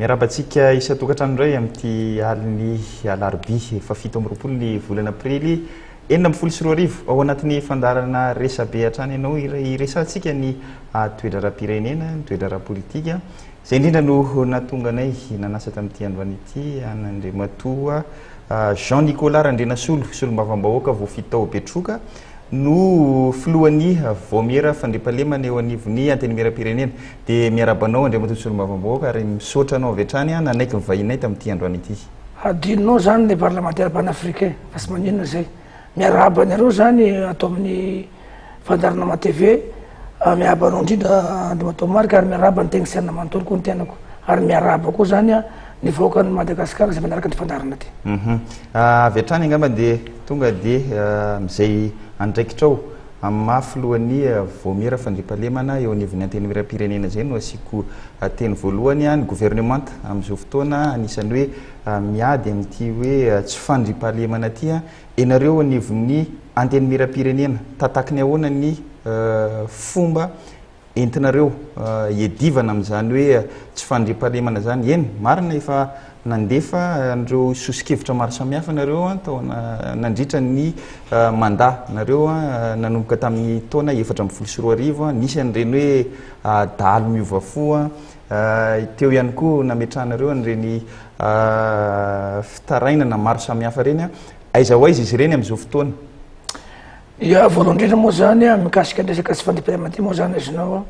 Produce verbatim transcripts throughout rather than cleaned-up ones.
miarabantsika isa tokatrano indray amin'ity aliny alarobia efa fito amby roapolo ny volana aprily enina amby folo sy roa arivo ao anatin'ny fandarana resabe hatrany ianao iresantsika ny toetra ara-pirenena ny toetra ara-politika izay indrindra no natonganay nanasa tamin'ity androany ity anandrimatoa Jean Nicolas Randrenasolo solombavam-bahoaka voafitao Betroka no filohan'ny vomiera fandriampahalemana eo anivon'ny anteny miram-pirenena dia miarabanao Andriamatoa solombavam-bahoaka ary misaotra anao avy hatrany nanaiky mivahinay tamin'ity androany ity. Adinonao zany le parlementaire panafricain fa sy maninona zay miarahaba anareo zany atao amin'ny fandarana ma T V miarabanao indrindra Andriamatoa Marika ary miarahaba ny technicienne manontolo koa ny tenako ary miarahaba koa zany ny vahoaka ny Madagasikara izay manaraka ny fandarana ty. Avy hatrany angamba dia tonga dia mizay andraikitrao amin'ny mahafilohan'ny vomiera fandriampahalemana eo anivon'ny anteny miram-pirenena zay no asiko teny voalohany ny gouvernemanta amin'izao fotoana anisan'ny hoe miady amin'ity hoe tsy fandriampahalemana ty ianareo anivon'ny anteny miram-pirenena tatakiny ahoana ny fomba entinareo iadivana amin'izany hoe tsy fandriampahalemana zany eny marina efa nandefa andreo sosikevitra maro samihafa nareo tao nandritra ny manda nareo nanomboka tamin'ny taona efatra amby folo sy roa arivo nisy an'ireny hoe dalo miovafo teo ihany koa nametrahanareo an'ireny fitarainana maro samihafa reny aiza ho aiza izy ireny amin'izao fotoana. Ia voalohany indrindra moa zany mikasika resaka tsy fandriampahalemana ty moa zany izinao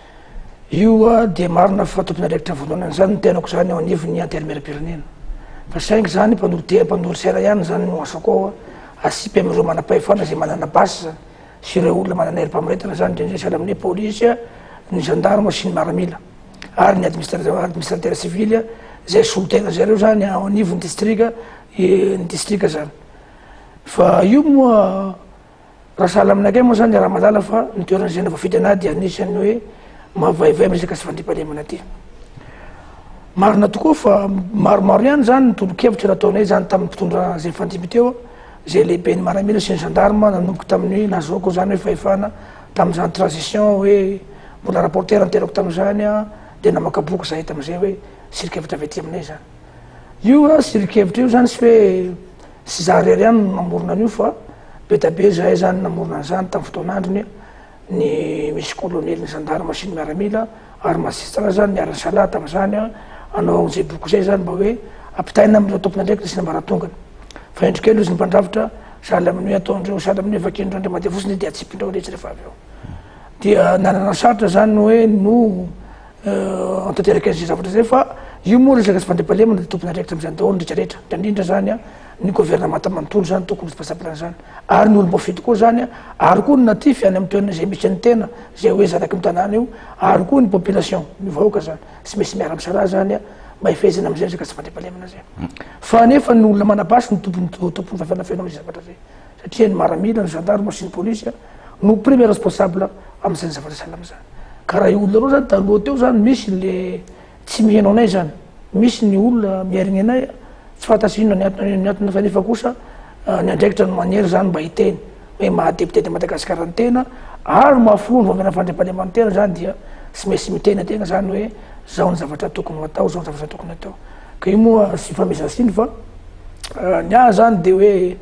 io dia marina fa tompon'andraikitra voalohany zany tenako zany eo anivon'ny anteny miram-pirenena fa saingy zany mpandoro te mpandoro sera ihany zany no asako ao asipy amin'ireo manam-pahefana zay manana basy zany sy ireo olona manana herim-pamoretana zany indrindra sahala amin'ny polisy ny gendarme sy ny miaramila ary ny administrateur civil zay solotena zareo zany ao anivon'ny distrika ny distrika zany fa io moa raha sahala aminakay moa zany raha malala fa ny toerana zay navafity anahy dia anisany hoe mahavaivay resaka sy fandriampahalemana ty marina tokoa fa maromaro ihany zany nitolo-kevitra nataonay zany tamin'ny mpitondra zay fandimby teo zay lehibe ny miaramila sy ny gendarme nanomboka tamin'ny nazoako zany hoe fahefana tamin'izany transition hoe mbola rapporteur niterako tamin'izany dia namakaboka zahay tamin'izay hoe sirikevitra avy aty aminay zany io sirikevitra io zany sy hoe sy za rery ihany namorona an'io fa be da be zahay zany namorona an'izany tamin'ny fotoan'androny ny misy colonel ny gendarme sy ny miaramila ary masistra zany miarany sala tamin'izany anao zay boky zay zany mba hoe ampitaina amin'ireo tompon'andraikitra sy nambaratongany fa endrika elo izy ny mpandrafitra sahala amin'ny hoe ataondreo sahala amin'ny hoe vakindreo andray mandeha fotsiny dia atsipindreo rehetra rehefa avy eo dia nanana sarotra zany hoe no antanteraka an'izay zavatra zay fa io moa resaka sy fandriampahalemana dia tompon'andraikitra amin'izany daholo rehetrarehetra indrindra zany ny gouvernemanta manontolo zany tokony sy pasaplan zany ary ny olom-bafity koa zany ary koa ny natify any amin'ny toerana zay misy ny tena zay hoe zanaky mitanàna io ary koa ny population ny vahoaka zany sy misy miara misara zany mba hifezana am'izay resaka sy fandriampahalemana zay fa nefa ny olona manapasy ny tompony tompony fafanafena am'izay zavatra zay satria ny miaramila ny gendarme sy ny polisy no premier responsable am'izany zavatra sahala am'izany ka raha io olona reo zany taloha teo zany misy le tsy mihaino anay zany misy ny olona miarigny anay tsy fantasy inona ny atona fa nefa kosa ny andraikitra no manery zany mba hiteny hoe mahadepute de Madagasikara ny tena ary mahafolo ny voamena fandriampahalemana tena zany dia sy mesy mitena tena zany hoe zao ny zavatra tokony atao zao ny zavatra tokony atao ka io moa sy famezasiny fa ny ah zany dia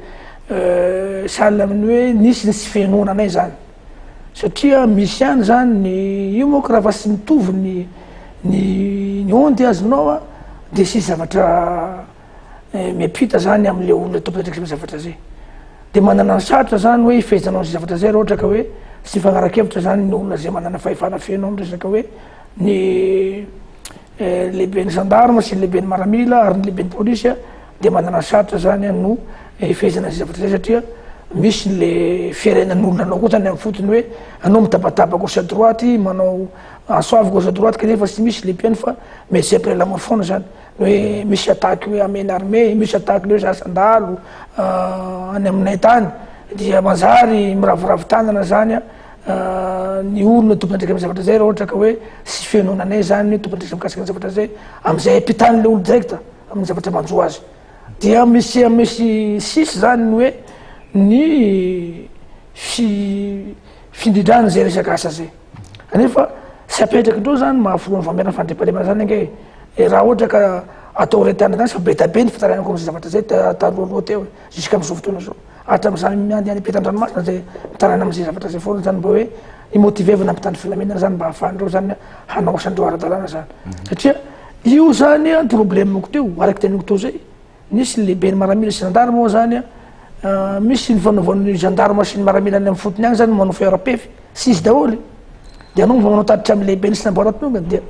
hoe sahala amin'ny hoe nisy ny sy fihainoana anay zany satria misy ihany zany ny io moa ka raha fa sy mitovy ny ny ny ondy azonao dia sisy zavatra miampita zany amin'le olona tompon'andraikitra zavatra zay dia manana ny sarotra zany hoe hifezanao ny zavatra zay raha ohatra ka hoe sy fagnaran-kevitra zany ny olona zay manana fahefana feno amin'ny resaka hoe ny lehibe ny gendarme sy ny lehibe ny miaramila ary ny lehibe ny polisy dia manana ny sarotra zany no hifezana ny zavatra zay satria misy le firenan'olona anao koa zany amin'ny fotony hoe anao mitabataba gauche à droite manao ansoavy gauche à droite kanefa sy misy le piany fa mais c'est après la mort foana zany hoe misy attaque hoe amena armée misy attaque le hoe zasandalo any aminay tany dia manjary miravoravo tanana zany ny olona tompon'andraikitra amin'ny zavatra zay raha ohatra ka hoe sy fihainoana anay zany tompon'andraikitra mikasika ny zavatra zay am'izay ampitany le olo direct amin'ny zavatra manjo azy dia misy misy sisy zany ny hoe ny fi findridrana zay resaka asa zay kanefa sy apetraky indreo zany mahafolo ny voamena fandriampahalemana zany ange raha ohatra ka atao retana zany fa betabe ny fitaranako am'zay zavatra zay taroaloha teo jusqu'à am'izao fotoana zao hatram'izany miany any petan-dranomasina zay mitarana am'zay zavatra zay foana zany mba hoe imotivevana mpitandro filaminana zany mba ahafandreo zany hanaosandreo ara-dalàna zany satria io zany a ny problemeko teo araky teniko teo zay nisy lehibe ny maramila sy gendarme moa zany a misy ny fanaovan'ny gendarme sy ny maramila any amin'ny fotony agny zany manao feorapefy sy izy daholy de anao mba manao tatitra amy lehibe nisy namboaratonga dia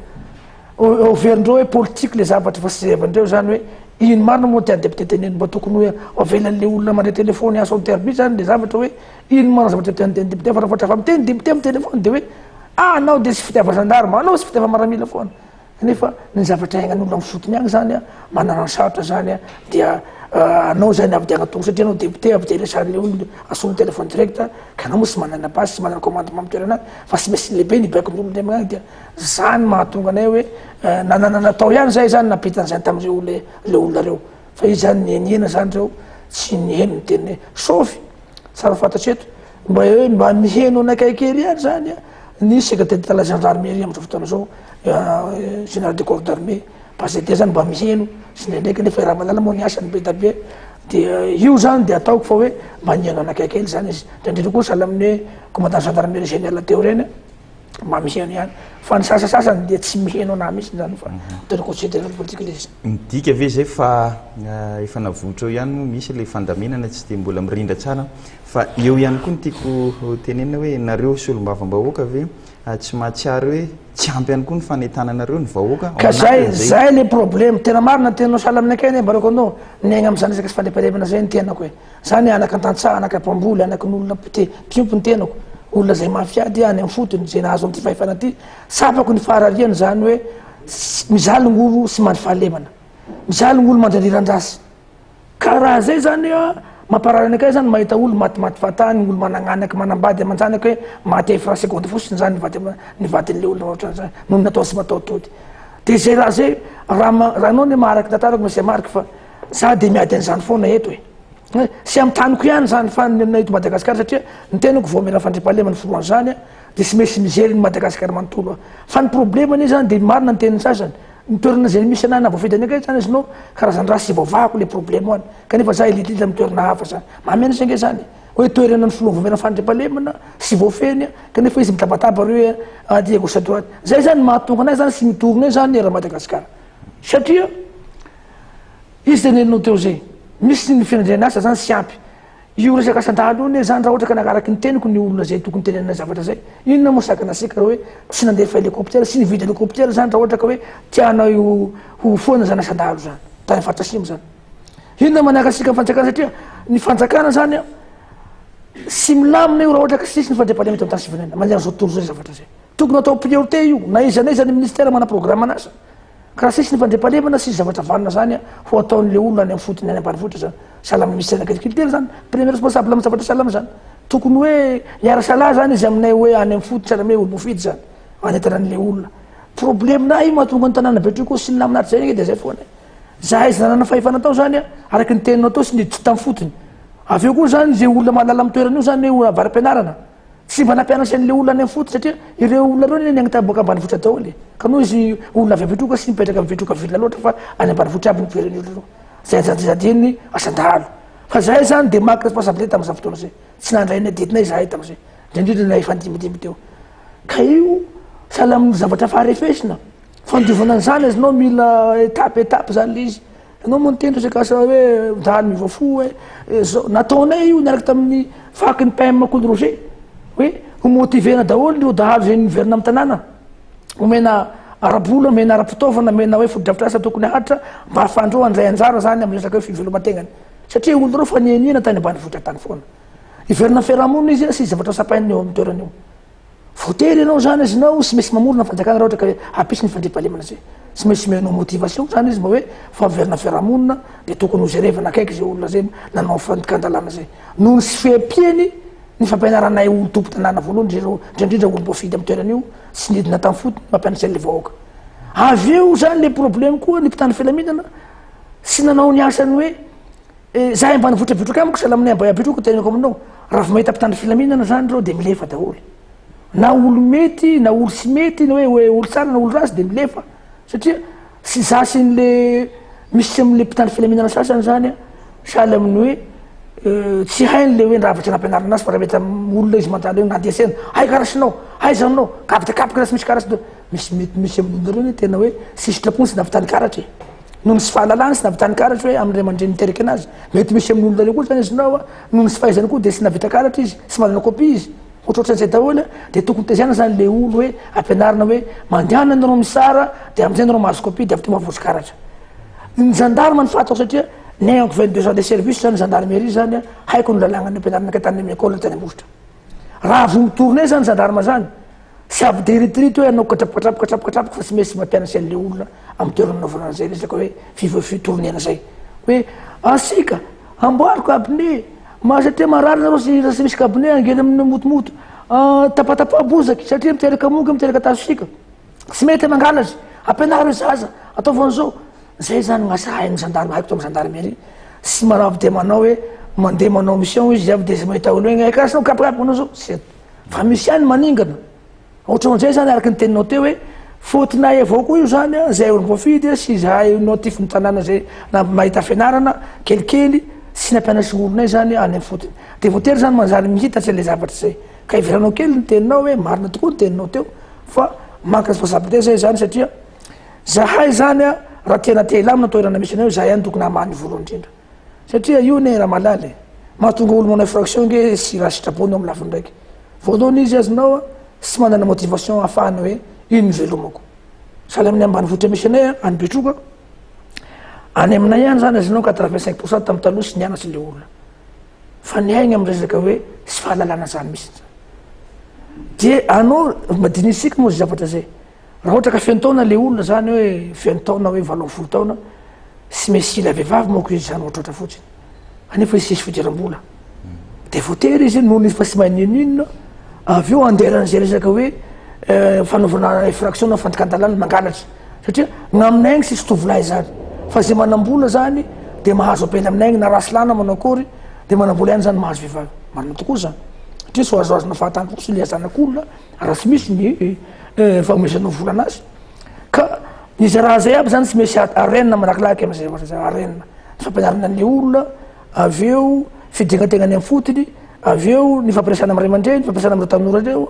overindreo hoe politique le zavatra fa sy zevandreo zany hoe ino marina moa tia depité teneny mba tokony hoe avelan'le olona mandray telefony aso interbi zany le zavatra hoe ino marina zavatra tianteny depité fa raha vatra fa miteny depité amy telefony de hoe ah anao de sy fitiava gendarme anao sy fitiava maramila foana nefa ny zavatra aignan'olona amy fotony agny zany a manana ny sarotra zany a dia anao zany avy de agnatoro satria anao depité avy de resan'le olona asolo telefony direct ka anao moa sy manana base sy manana commandement mitoerana fa sy maintsy lehibe ny baikon'olona ndray magnagny dia zany mahatonga anay hoe nanana natao ihany zay zany napitan'izany tam'ireo le le olona reo fa izy zany nieniena zany reo tsy niheno ny tenine saofy tsara fantatry eto mba hoe mba miheno anakaikely ihany zany a nisy secrétaire de la gendarmerie am'izao fotoana zao général de corps d'armée parce que zany mba miheno sy ndraindraiky nefa raha malala moa ny asany be tabe dia io zany de ataoko fa hoe mba niheno anakaikely zany izy ndrindrindra koa sahala amin'ny hoe commandant gendarmerie général teo reny mba miheno ihany fa ny sasasasany dia tsy miheno ana mihitsy zany fa tena considéré politique le izy midika ave zay fa efa navotra eo ihany moa misy le fandaminana tsy de mbola mirindra tsara fa eo ihany koa ny tiako tenenina hoe nareo sy olombava-bahoaka ave tsy mahatsiary hoe tsy ampy ihany koa ny fanetananareo ny vahoaka ka zay zay le problème tena marina tenao sahala aminakay any mbarako anao niaigna am'zany resaka sy fandeparevana zay ny tenako hoe zany anaky antantsaha anaky ampamboly anaky n'olona te tiompo ny tenako olona zay mafiady any amy fotony zay nahazo am'ty fahefana ty sapako ny faharariany zany hoe mizaly gn'olo sy mandry fahalemana mizaly gn'olo mandrariran-drasy ka raha zay zany mamparary anakay zany mahita olo matimaty fatany olo managnanaky manambady amanjanaky hoe maty français seconde fosiny zany nivatin'le olona ohatran'zany noho natao sy matao tody de zay raha zay raha anao ne maharaky tantarako monsieur Marc fa za de miady an'izany foana eto hoe sy amy taniko ihany zany fa na eto Madagasikara satria ny tenako vao mena fandriam-pahalemana foroany zany de sy maintsy mizery ny Madagasikara manontolo fa ny problème zany de marina ny teniny sasany ny toerana zay misy anay na voafitany akay zany izy nao karazany raha sy vaovahako le problème any kanefa za ililila amy toerana hafa zany mamena sange zany hoe toerana ny foloa vomena fandriam-pahalemana sy voafeny kanefa izy mitabataba reo hoe dia gauche à droite zay zany mahatonga anay zany sy mitorona zany raha Madagasikara satria izy tenenao teo zay misy ny fiandrana asa zany sy ampy io resaka asandalo iny zany raha ohatra ka nagaraky ny teniko ny olona zay tokony tenenina zavatra zay inona moa sakana asika hoe tsy nandefa hélicoptère sy nividy hélicoptère zany raha ohatra ka hoe tianao ho foana zany asandalo zany tany fatrasimo zany inona manaka asika fanjakana satria ny fanjakana zany a sy milamina io raha ohatra ka sisy ny fandriam-pahalemana eto am'tany sy firenena maniera zao tontolo zay zavatra zay tokony atao priorité io na iza na iza ny ministère mana programme anasa karaha sisy ny fandriam-pahalemana sisy zavatra vanina zany ho ataon'le olona any amy fotony any ambanivohitra zany sahala amy ministère agriculture zany premier responsable amy zavatra salama zany tokony hoe hiara sala zany izy aminay hoe any amy fotony sahala ame olo mofidy zany anetanan'le olona problème na io mahatonga ny tanàna betro koa sy ny laminatra zay de zay foana za izy nanana fahefanatao zany a araky ny teninao atao sy niditra tamy fotony avy eo koa zany zay olona mahalala amy toerana io zany hoe avary-ampianarana sy mba nampianatra an'le olona any amy fotony satria ireo olona reo ny agny taboaka ambanivohitra daholy ka noho izy olona avy avitroka sy mipetraka mivitroka villa loatra fa any ambanivohitra aby ny toerany olo reo zay zadiny asandalo fa zay zany de maky responsabilité tam'za fotoana zay tsy nandray ny ditinay zahay tam'zay indrindrindra na ifandimidimy teo ka io sahala amy zavatra faharefesina fandiovana an'izany izy nao mila étape étape zany le izy anao moa nitendro zay kasa hoe dany mivoafo hoe nataonay io niaraky tamin'ny faky ny P M Coly Roger hoe ho motivena daholo io dahalo zay niverina amy tanàna omena arabola omena ara-pitaovana mena hoe fodi-dravitra asa tokony ahatra mba ahafandreo andray anjara zany amy resaka hoe fivelomategnany satria olo reo fa nienina tany ambanivohitra tany foana iverina fiarahamonina izy sy zavatra sapainy eo amy toerana io voatery ianao zany izy nao sy maintsy mamorona fanjakana raha ohatra ka hoe hampisy ny fandriam-pahalemana zay sy maintsy menao motivation zany izy mba hoe fa miverina fiarahamonina de tokony ho jerevana akaiky zay olona zay nanao fandikan-dalàna zay noho ny sy fiampiany ny fampianaranay olo tompo tanàna voalohany indrindrindra olo mboafidy amy toerana io sy nidina tamy fotony mampianatry an'le vahoaka avy eo zany le problème koa ny mpitandro filaminana sy nanao ny asany hoe zahay ambanivohitra bitroka amiko sahala aminay ambay bitroka tenako aminao raha vo mahita mpitandro filaminana zany reo de milefa daholy na olo mety na olo sy mety na hoe hoe olo tsara na olo rasy de milefa satria sy zasiny le misy am'le mpitandry filaminana sasany zany sahala amin'ny hoe tsy hainy le hoe ndravatra nampianarana azy fa raha mety olona izy mandalo nandesena hay karasinao hay zanonao kapitakapiky rasy misy karasy misy mety misy amin'olona reny tena hoe sy sitrapony sy navitany karatra noho ny sy fahalalany sy navitany karatra hoe am'ray mandreny miteraka anazy mety misy amin'olona reo koa zany izy nao noho ny sy fahaizany koa de sy navita karatra izy sy manana kopia izy ohatrohatran'izay daholo de tokony teziana zany le olo hoe ampianarina hoe mandehana anareo misara de am'izay anareo mahazo kopia de avy te mahavoatsy karatra ny gendarme ny fatako satria néanko vingt-deux ans de service zany gendarmerie zany haiko ny lalàgnany ampianarana ka tany amin'ny école tany ambositra raha vo mitourné zany gendarme zany sy avy de retrite hoe anao katrapokatrapoka katrapokatrapoka fa tsy mesy mampianatry an'le olona amin'ny toerana naovanana zay resaka hoe fifitournena zay hoe asika amboariko abine ma satria marary nareo sy sy misy kabine angely amin'ny motomoto tapatapa bozaky satria miteraka moky miteraka tasosika tsy mety mangalazy ampianary zaza ataovan'izao zay zany gn'asa hain'ny gendarme haiko to amin'ny gendarmerie sy manao de manao hoe mandeha manao mission izy avy de sy mahita olo hoe karasinao kapikapiky anao zao sy fa misy ihany maningana ohatran'izay zany araky ny teninao teo hoe fotinay avao koa io zany zay olo voafidy sy zahay notif mitanàna zay na mahita fianarana kelikely sy nampianatry olonay zany any amin'ny fotiny de voatery zany manjary mihitatry le zavatra zay ka iveranao kely ny teninao hoe marina tokoa ny teninao teo fa manque responsabilité zay zany satria zahay zany raha tena te ilamina toerana misy anao zahay ihany tokony hamany voalohany indrindra satria io ne raha malaly mahatonga olo manao infraction nge sy raha sitrapony amin'ny lafiny ndraiky voalohany izy azonao sy manana motivation ahafahana hoe ino ny velomako sahala amin'ny ambany vohitra misy anay any Betroka any aminay ihany zany azonao quatre-vingt-cinq pourcent tamin'ny taloha sy nianatsy le olona fa ny haigny amin'ny resaka hoe sy fahalalana zany misy de anao madinisika moa zavatra zay raha ohatra ka feno taona le olona zany hoe feno taona hoe valo ambin'ny folo taona sy mesy ila vehivavy moko izy zany ohatrohatra fotsiny anefa izy sisy fidiram-bola de voatery izy noho ny fa sy mahay ninonina avy eo anderan'izay resaka hoe fanaovana infraction na fantikandalana mangalatry satria gn'aminay agny sisy tovolahy zany fa zay manam-bola zany de mahazo apela aminay agny na rasy lana manao akory de manam-bola ihany zany mahazo vehivavy marina tokoa zany satria sy azoazona fahatany koa sy le azanak'olona raha sy misy ny faomesanao vola anazy ka izy raha zay aby zany tsy mesy arena malakilaky am'zay arena fampianarana an'le olona avy eo fidiagnategnany amin'ny fotiny avy eo ny fampiresana am'ray aman-dreny fampiresana am'reo tanora reo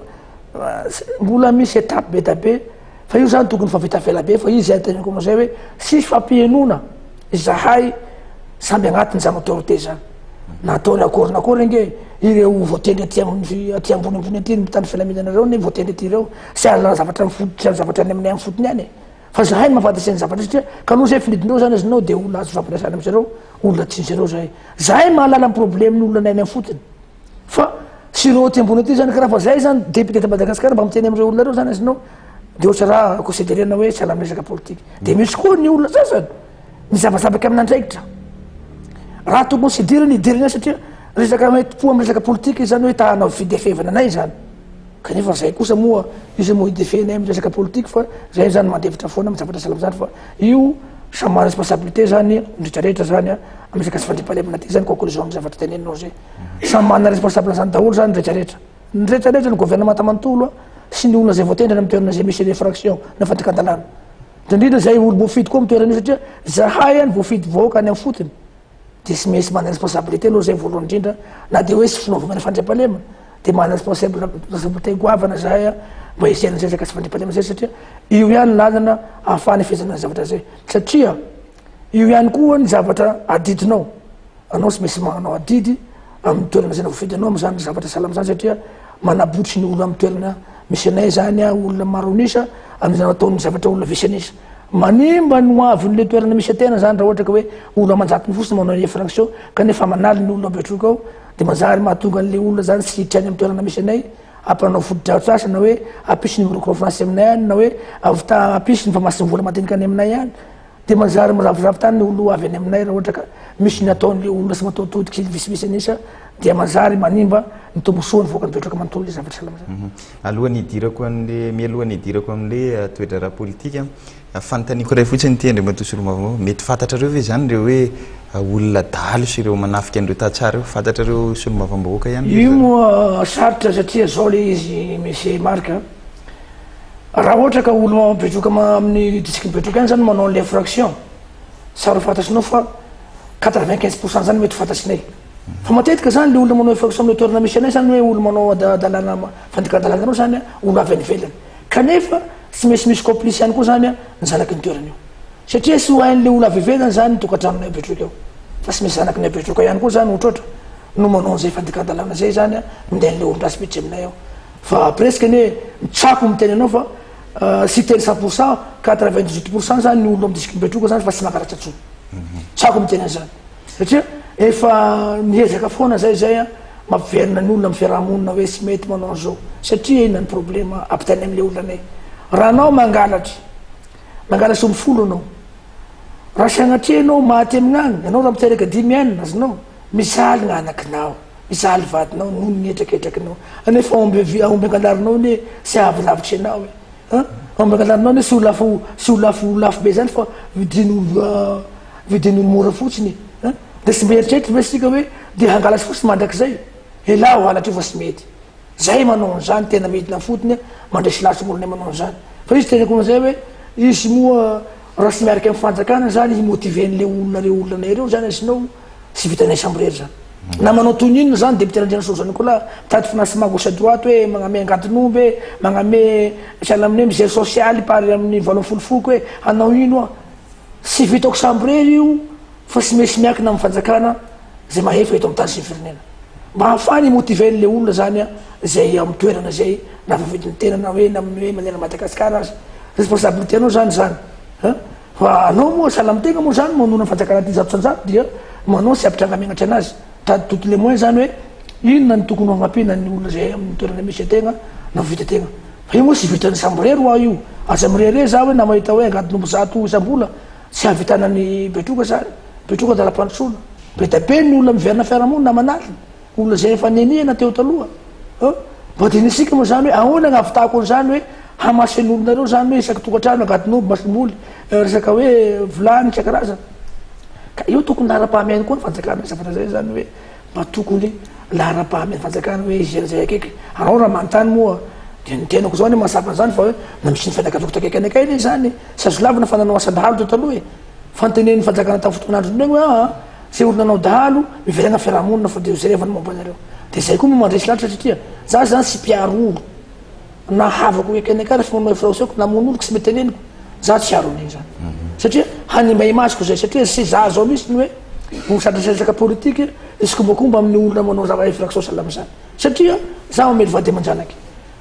mbola misy étape be da be fa io zany tokony favitafela be fa izy tenako am'zay hoe sisy fampienona zahay samby agnatiny zany autorité zany nataony akory nakory nge ireo voatendry aty amin'ny aty ambonimbony aty mitandry filaminanareo ny voatendry aty reo sy ala zavatra mifototry any zavatra any aminay amin'ny fotony any fa zahay ny mahafantatry any zavatra satria ka noho zay filidindreo zany azonao de olona azo fampiresana amizareo olona tsinzareo zahay zahay mahalala ny problème ny olona nay any amin'ny fotony fa sy reo aty ambony aty zany karaha fa zay zany député ta Madagasikara mba miteny am'ireo olona reo zany azonao de ohatra raha considérena hoe tsy ala amy resaka politique de misy koa ny olona sasany mizavazabaky amin'andraikitra raha tokony sy idirany idirany satria resaka mety-po amy resaka politique zany hoe ta hanao fidefevana anay zany kanefa zay kosa moa izy moa idefenay amy resaka politique fa zay zany mandevitra foana amy zavatra salamy zany fa io samy mana responsabilité zany ndretrarehetra zany amy resaka sy fandripalemana ty zany conclusion amy zavatra teneninao zay samy mana responsable zany daholo zany ndretrarehetra ndretrarehetra ny gouvernement manontolo sy ny olona zay voatendry amy toerana zay misy infraction na fantikandalana indrindrindra zay olo voafidy koa amy toerana io satria zahay any voafidy vahoaka any amy fotiny de sy mesy mana responsabilité aloha zay voalohany indrindra na de hoe sy finaovana fandriampalemana de mana responsabilité goavana zahay mba isiana zay resaka sy fandriampalemana zay satria io ihany lalana ahafahana ifezana zavatra zay satria io ihany koa ny zavatra adidinao anao sy mesy manao adidy amy toerana zay na voafidy anao am'zany zavatra salama zany satria manabotry ny olo amy toerana misy anay zany olona maro anisa am'zany ataony zavatra olona visy anisa manimba no avin'le toerana misy atena zany raha ohatra ka hoe olo manjatiny fosiny manao infraction kanefa manaly ny olona Betroka ao de manjary mahatonga an'le olona zany sy hiditra any amy toerana misy anay ampanao fotodraotrasa na hoe ampisy ny microfinance aminay any na hoe avita ampisy ny famasiny vola madinika any aminay any de manjary miraviravitany ny olo avy any aminay raha ohatra ka misy ny ataon'le olona sy matotodiky visivisy anisa dia manjary manimba ny tombosoany voaka ny Betroka manontolo le zavatra salama zany alohan'ny idirako an'le mialohan'ny idirako am'le toetra ra politika fanotaniko ray fotsiny ty Andriamatoa Solomavamao mety fantatrareo ve zany reo hoe olona dalo sy ireo manafika an'ireo tatsara io fantatrareo Solomavambahoaka ihany io moa sarotra satria zao le izy monsieur Marc raha ohatra ka olo mipetroka amin'ny district mipetroka any zany manao l'infraction saro fantatsinao fa quatre-vingt quinze pourcent zany mety fantatsinay fa matetika zany le olona manao infraction amin'ny toerana misy anay zany hoe olo manao dalàna fandikana-dalanareo zany olo avy any ivelany kanefa tsy misy misy complice ihany koa zany a ny zanaky ny toerana io satria sy ho hain'le olo avy ivelany zany tokantranonay apetroka eo fa sy misy zanaky ny apetroka ihany koa zany ohatroatra no manao zay fandikana-dalàna zay zany a mindain'le olo rasy miditra aminay ao fa presque ny hoe mitsako miteny anao fa sy teny cent pourcent quatre-vingt-dix-huit pourcent zany ny olo amin'ny district mipetroka zany fa tsy makaratra tsony tsako miteny an'izany satria efa miezaka foana zay zay a mampiverina ny olona amin'ny fiarahamonina hoe sy mety manao an'izao satria ina ny problema ampitany amin'le olona anay raha anao mangalatry mangalatry omy folo anao raha sagnatria anao maty amin'any anao raha miteraka dimy anina azonao misaly gn'anakinao misaly vadinao noho ny etraketrakinao anefa aomby angalarinao ny sy ahavylavitry anao e aomby angalarinao ny sy ho lafo sy ho lafo lafo be zany fa vidin'olo vidin'olo mora fotsiny de sy mieritreritra ve sika hoe de hangalatry fotsy mandrak'izay ela ho halatry io fa sy mety zay manao an'izany tena midina fotony mandresy lasy olonay manao an'izany fa izy tenako an'izay hoe izy moa raha sy miaraka amin'ny fanjakana zany imotiven'le olona re olona anay reo zany asinao sy vitanay sambirery zany na manao toninona zany député-ndrena sozany koa la mitady financement gauche droite hoe magname angatin'omby hoe magname sahala amin'ny hoe misère sociale pary amin'ny valo folofoko hoe hanao ino a sy vitako sambirery io fa sy mesy miakina amin'ny fanjakana zay mahefa eto amin'ny tany sy ny firenena mba hahafany imotiven'le olona zany a zay amin'ny toerana zay na favidiny tena na hoe namin'ny hoe manera Madagasikara azy responsabilité anao zany zany fa anao moa sahala amitena moa zany manona fanjakana ty zato sanjato dia manao sy apitranga miagnatra anazy tady toutes les moyens zany hoe inona ny tokony hagnampina ny olona zay amin'ny toerana misy atena na vita tena fa io moa sy vitany sambirery hoa io aza mirere za hoe na mahita hoe angatin'ombo zato isam-bola sy havitanany betroka zany betroka dala-pandrosoana beta be ny olona miverina fiarahamonina manalina olona zay efa neniana teo taloha mba dinisika moa zany hoe ahoana gn'avitako an'izany hoe hamasy ny olonareo zany hoe isaky tokantrano angatin'ombo masimboly resaka hoe volany isa-karazana ka io tokony lahara-pahamehany koa ny fanjakana zavatra zay zany hoe mba tokony lahara-pahamehany fanjakana hoe izy zay akaiky anao raha manontany moa de nitenako zao ny mahasapa zany fa hoe na misy ny fianakaviko takaiky anakay zany sy azo lavina fa nanao asa-dahalo teo taloha e fantenen'ny fanjakana tamin'ny fotoan'andro regny hoe a zay olo nanao dahalo miverana fiarahamonina fa de zay revany momba anareo de zay koa moa mandresy lavitra satria za zany sy mpiaro olo na havako eky anakay refa manao infraseoko namono olo ka sy meteneniko za tsy aro an'iny zany satria hanimba imasiko zay satria sy za zao misy ny hoe misadrasasaka politika izy kombakomba amin'ny olona manao zava infraction sahala am'izany satria za mamely vady aman-janaky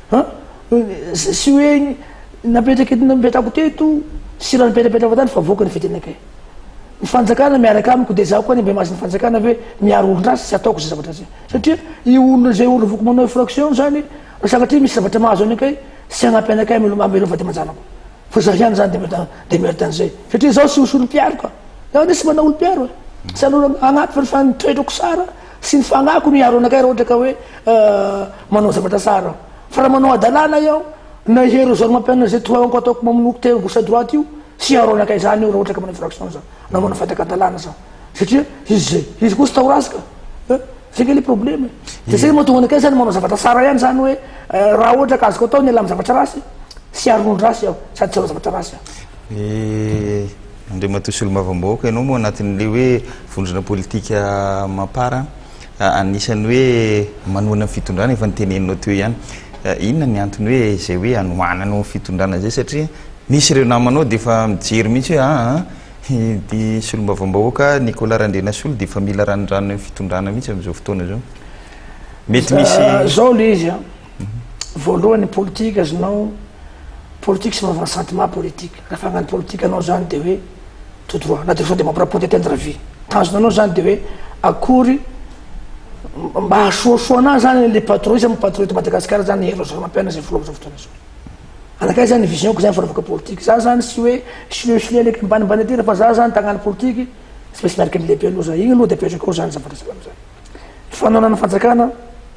sy hoe napetraky napetako teto sy raha nipetrapetraka tany fa voaka ny fitinakay ny fanjakana miaraka amiko de za koa ny mba masy ny fanjakana hoe miaro olon-drasy sy ataoko zay zavatra zay satria io olona zay olona voko manao infraction zany sakatria misy zavatra mahazo anakay sy hanampy anakay amelo vady aman-janako fa za ihany zany de merita an'izay satria zao sy osolo mpiaro ka za de sy manao olo mpiaro e sy anao agnaty fa ny toetrako sara sy ny fagnako miaro anakay raha ohatra ka hoe manao zavatra sara fa raha manao adalàna iaho na ihero zao mampianana zay toako ataoko mamonoko te gauche droite io sy aro anakay zany io raha ohatra ka manao infraction zao na manao fantaka-dalàna zao satria izy zay izy koa sy tao rasy ka zay ke le problème de zay mahatonga anakay zany manao zavatra sara ihany zany hoe raha ohatra ka azoko atao ny ala amy zavatra rasy sy arondrasy aho sady tsy aro zavatra rasy aho andre matosy olo mavamboaka ianao moa anatin'le hoe vondrona politika mampara anisany hoe manoana ny fitondrana efa niteneninao teo ihany inona ny antony hoe zay hoe anoananao ny fitondrana zay satria nisy ireo namanao de efa mijery mihitsy hoe a di solom-bavambahoaka Nicolas Randrenasolo de efa mila ranondrano ny fitondrana mihitsy am'izao fotoana zao mety misy zao le izy a voalohany politika azonao politique sy mahavana sentiment politique raha fagnano politique anao zany de hoe tout droit na de so de mampiramponty atendre vie tanjonanao zany de hoe akory mba hasoasoa anazy zany le patriote amy patriote Madagasikara zany hero zao mampiana zay volao zao fotoana zao anakay zany visionko zany fanaovaka politique za zany sy hoe sileosile leky ambanimbany aty fa za zany tagnano politique sy misy miaraka amlehibe aloha zany igny aloha de apetraka ao zany zavatra salam zany fanaonana fanjakana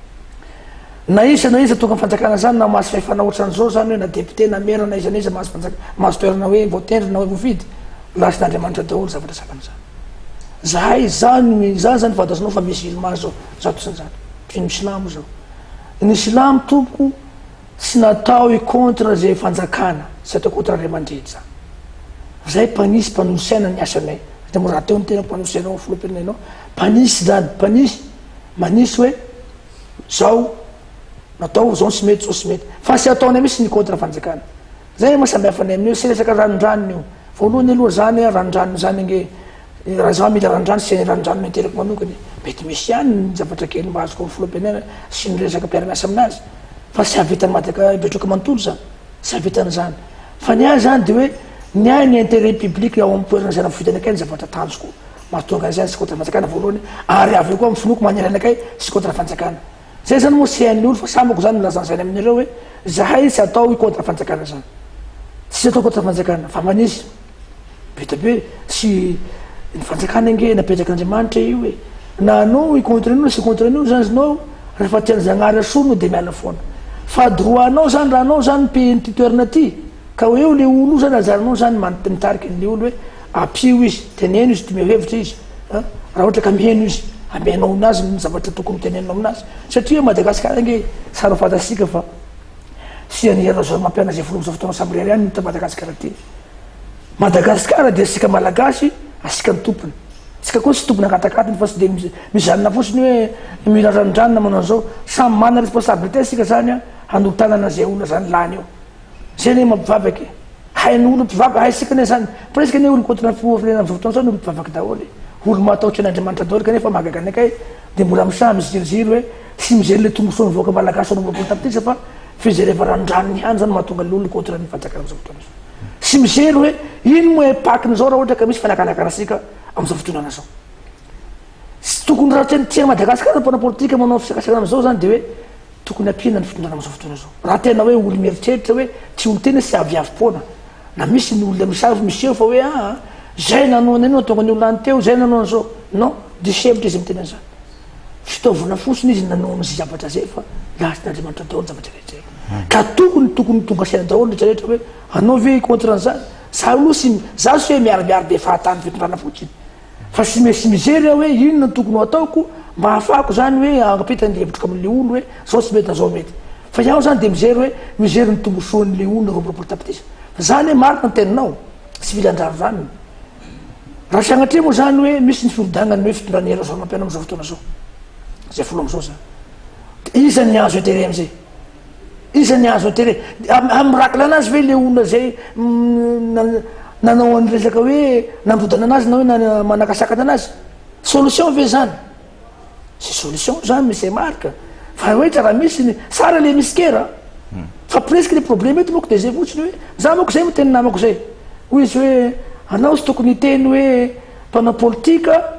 na isa na iza tonga fanjakana zany na mahazo fahefana ohatran'izao zany hoe na député na maire na iza na iza mahazo fanjaka mahazo toerana hoe voatendre na hoe voafidy lasy n'Andriamanitra daholo zavatra sakana zany zahay zany za zany fantasinao fa misy ilma zao zato sanjato mpino silamo zao ny silamo tompoko sy natao icontre zay fanjakana sy atao contre ray aman-dreny zany zay panisy mpanosaina ny asanay de mo raha teo ny tena mpanosainao filoam-pirenenao panisy zany panisy manisy hoe zao natao zao sy mety zao sy mety fa sy ataonay misy ny contre fanjakana zay mahasamihafanay amin'io sy resaka ranondranony io voalohany aloha zany ranondranony zany nge raha zaho mila ranondrano sy ranondrano miterako manokany mety misy ihany ny zavatra kely mba azoko filoam-pirenena sy ny resaka mpiara-miasa aminazy fa sy havitany madaka ipetraka manontolo zany sy havitany zany fa ny ahy zany de hoe ny ahy ny intérêt public ao amin'ny toerana zay navitany akay ny zavatra tanjoko mahatonga zany sy contre fanjakana voalohany ary avy koa mifinoko maniry anakay sy contre fanjakana zay zany moa sy hain'ny olo fa samako zany milazan'zany amin'ireo hoe zahay sy atao i contre fanjakana zany tsy atao contre fanjakana fa manisy beta be sy ny fanjakana nge napetraka andriamanitra io hoe na anao i contre anao sy contre anao zany zinao rehefa tiany zagnary asono de miala foana fa droanao zany raha anao zany pe ty toerana ty ka hoe eo le olo io zany azaranao zany mitariky le olo hoe apio izy teneno izy ty mihevitra izy raha ohatra ka miheno izy amenao aminazy ny zavatra tokony tenenao aminazy satria Madagasikara nge sara fantasika fa sy anyera zao mampiana zay folomizao fotoana samy rery any ta Madagasikara ty Madagasikara de sika malagasy asika ny tompony sika koa sy tompony akatakatiny fa sy de mizanona fosiny hoe mila ranondranona manao zao samy mana responsabilité sika zany hanolotanana zay olona zany lany eo zay ne mampivavaky hain'olo mpivavaky haisika ne zany presque ne olo contre filoam-pirenena fotoana zao no mpivavaky daholy olo mataotry an'andriamanitra daholy kanefa mahagaga anakay de mbola misaha miziriziry hoe sy mijery le tombosoa mivoaka malagasy ano mroapolo tapitisa fa fijereva ranondranony ihany zany mahatonga le olo contre ny fanjakana am'izao fotoana zao sy mijery hoe ino moa epakiny zao raha ohatra ka misy fanakanakanasika am'izao fotoanana zao sy tokony raha tena tia Madagasikara mpana politika manao fisakasakana am'izao zany de hoe tokony ampihana ny fitondrena am'izao fotoana zao raha tena hoe olo mieritreritra hoe tsy olo tena sy aviavim-poana na misy ny olona misavy miseho fa hoe a zay nanao an'ino tonga ny olona any teo zay nanao an'izao non disevitra izy mitena zany fitaovana fosiny izy nanao am'zy zavatra zay fa lasin'andriamanitra daholo zavatra rehetra ka tokony tokony tonga saina daholo rehetrarehetra hoe anao ve contre an'zany za aloha sy za sy hoe miarimiary de fahatany fitondrana fotsiny fa sy misy mizery hoe inona ny tokony ataoko mba hahafahako zany hoe agapitany hevitra amin'le olo hoe zao sy mety na zao mety fa iaho zany de mizery hoe mizery ny tombosoan'le olo roapolo tapitisa zany hoe marina ny teninao sy vilandraro zany raha sagnatria moa zany hoe misy ny firodagnany hoe fitondrany hera zao mampiana am'izao fotoana zao zay folo am'izao zany isan'ny azo intérêt am'izay isan'ny azo intérêt amirakila anazy ve le olona zay nanao any resaka hoe nandrodana anazy na hoe manakasakana anazy solution ve zany sy solution zany misy marika fa ohatra raha misy ny sara le misy kera fa presque le problème eto moko de zay fotsiny hoe za moko zay miteny namako zay hoy izy hoe anao sy tokony teny hoe mpanao politika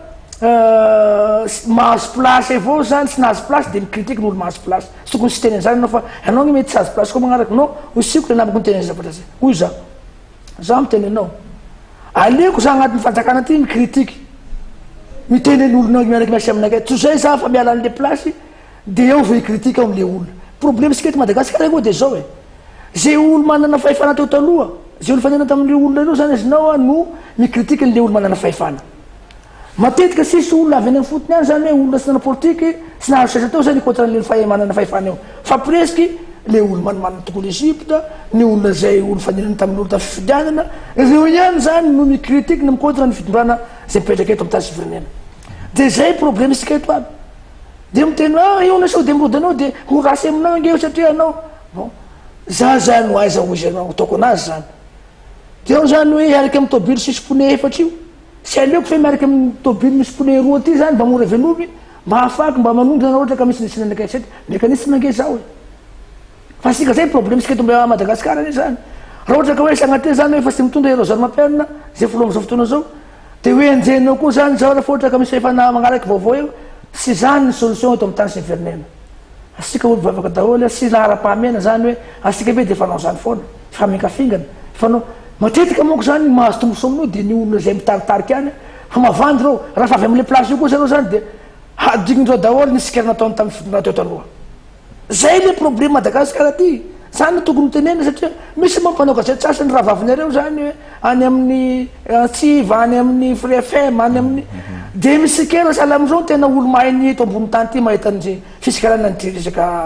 mahazo place avao zany sy nahazo place de mikritike n'olo mahazo place sy tokony sy teny zany anao fa anao nge mety sy hazo place koa magnaraky non osiko le namako niteny zavatra zay hoy za za miteny anao aleko za agnatin'ny fanjakana ty mikritike miteny n'olonao miaraky miasy aminakay tsy zay za fa miala an'le place de eo ve critique am'le olona problème sika eto Madagasikara koa de zao e zay olo manana fahefana teo taloha zay olo fanena tamin'le olona reo zany izinao no mikritike n'le olo manana fahefana matetika sisy olona avy any amin'ny fotony any zany hoe olona sy nana politiky sy nahazo sasa teo zany contre n'le fa manana fahefana eo fa presque le olo manomanana tokony Egypte ny olona zay olo fanenany tamin'olo ta fifidianana reo ihany zany no mikritike no micontre ny fitondrana zay mipetraka eto amin'ny tany firenena de zay problème sika eto aby de miteny ah io na sao de mirodanao de ho rasy aminao nge satria anao bon za zany ho aiza ho izy anao ataoko anazy zany de eo zany hoe araky amin'ny tobily sisy pone efatra io sy aleoko fe miaraky amin'ny tobily misy pone roa ty zany mba mora velomy mba hahafaky mba manondra na ohatra ka misy nisinanakay sety mécanisme nge zao e fa sika zay problème sika eto mba Madagasikara ne zany raha ohatra ka hoe sagnatria zany hoe fa sy mitondra ero zany mampianina zay folo am'izao fotoana zao de hoe enjenao koa zany zao raha ohatra ka misy efana magnaraky vaovao eo sy zany ny solution eto amin'ny tany sy ny firenena asika olo bavaka daholo sy lahara-pahamena zany hoe asika ve de fanao zany foana fa mikafingana fanao matetika monko zany mahazo tomboso aminao de ny olona zay mitaritarika any fa mavandy reo raha fa avy am'le place io koa zareo zany de hadignindreo daholo ny sikera nataony tamin'ny fitondrana teo taloha zay le problème Madagasikara ty zany tokony tenena satria misy mampanao gazety sasany raha vavinareo zany hoe any amin'ny Antsiva any amin'ny Free F M any amin'ny de misy kera sahala am'izao tena olo mahay ny eto ambony tany ty mahita ny fisikarana ny resaka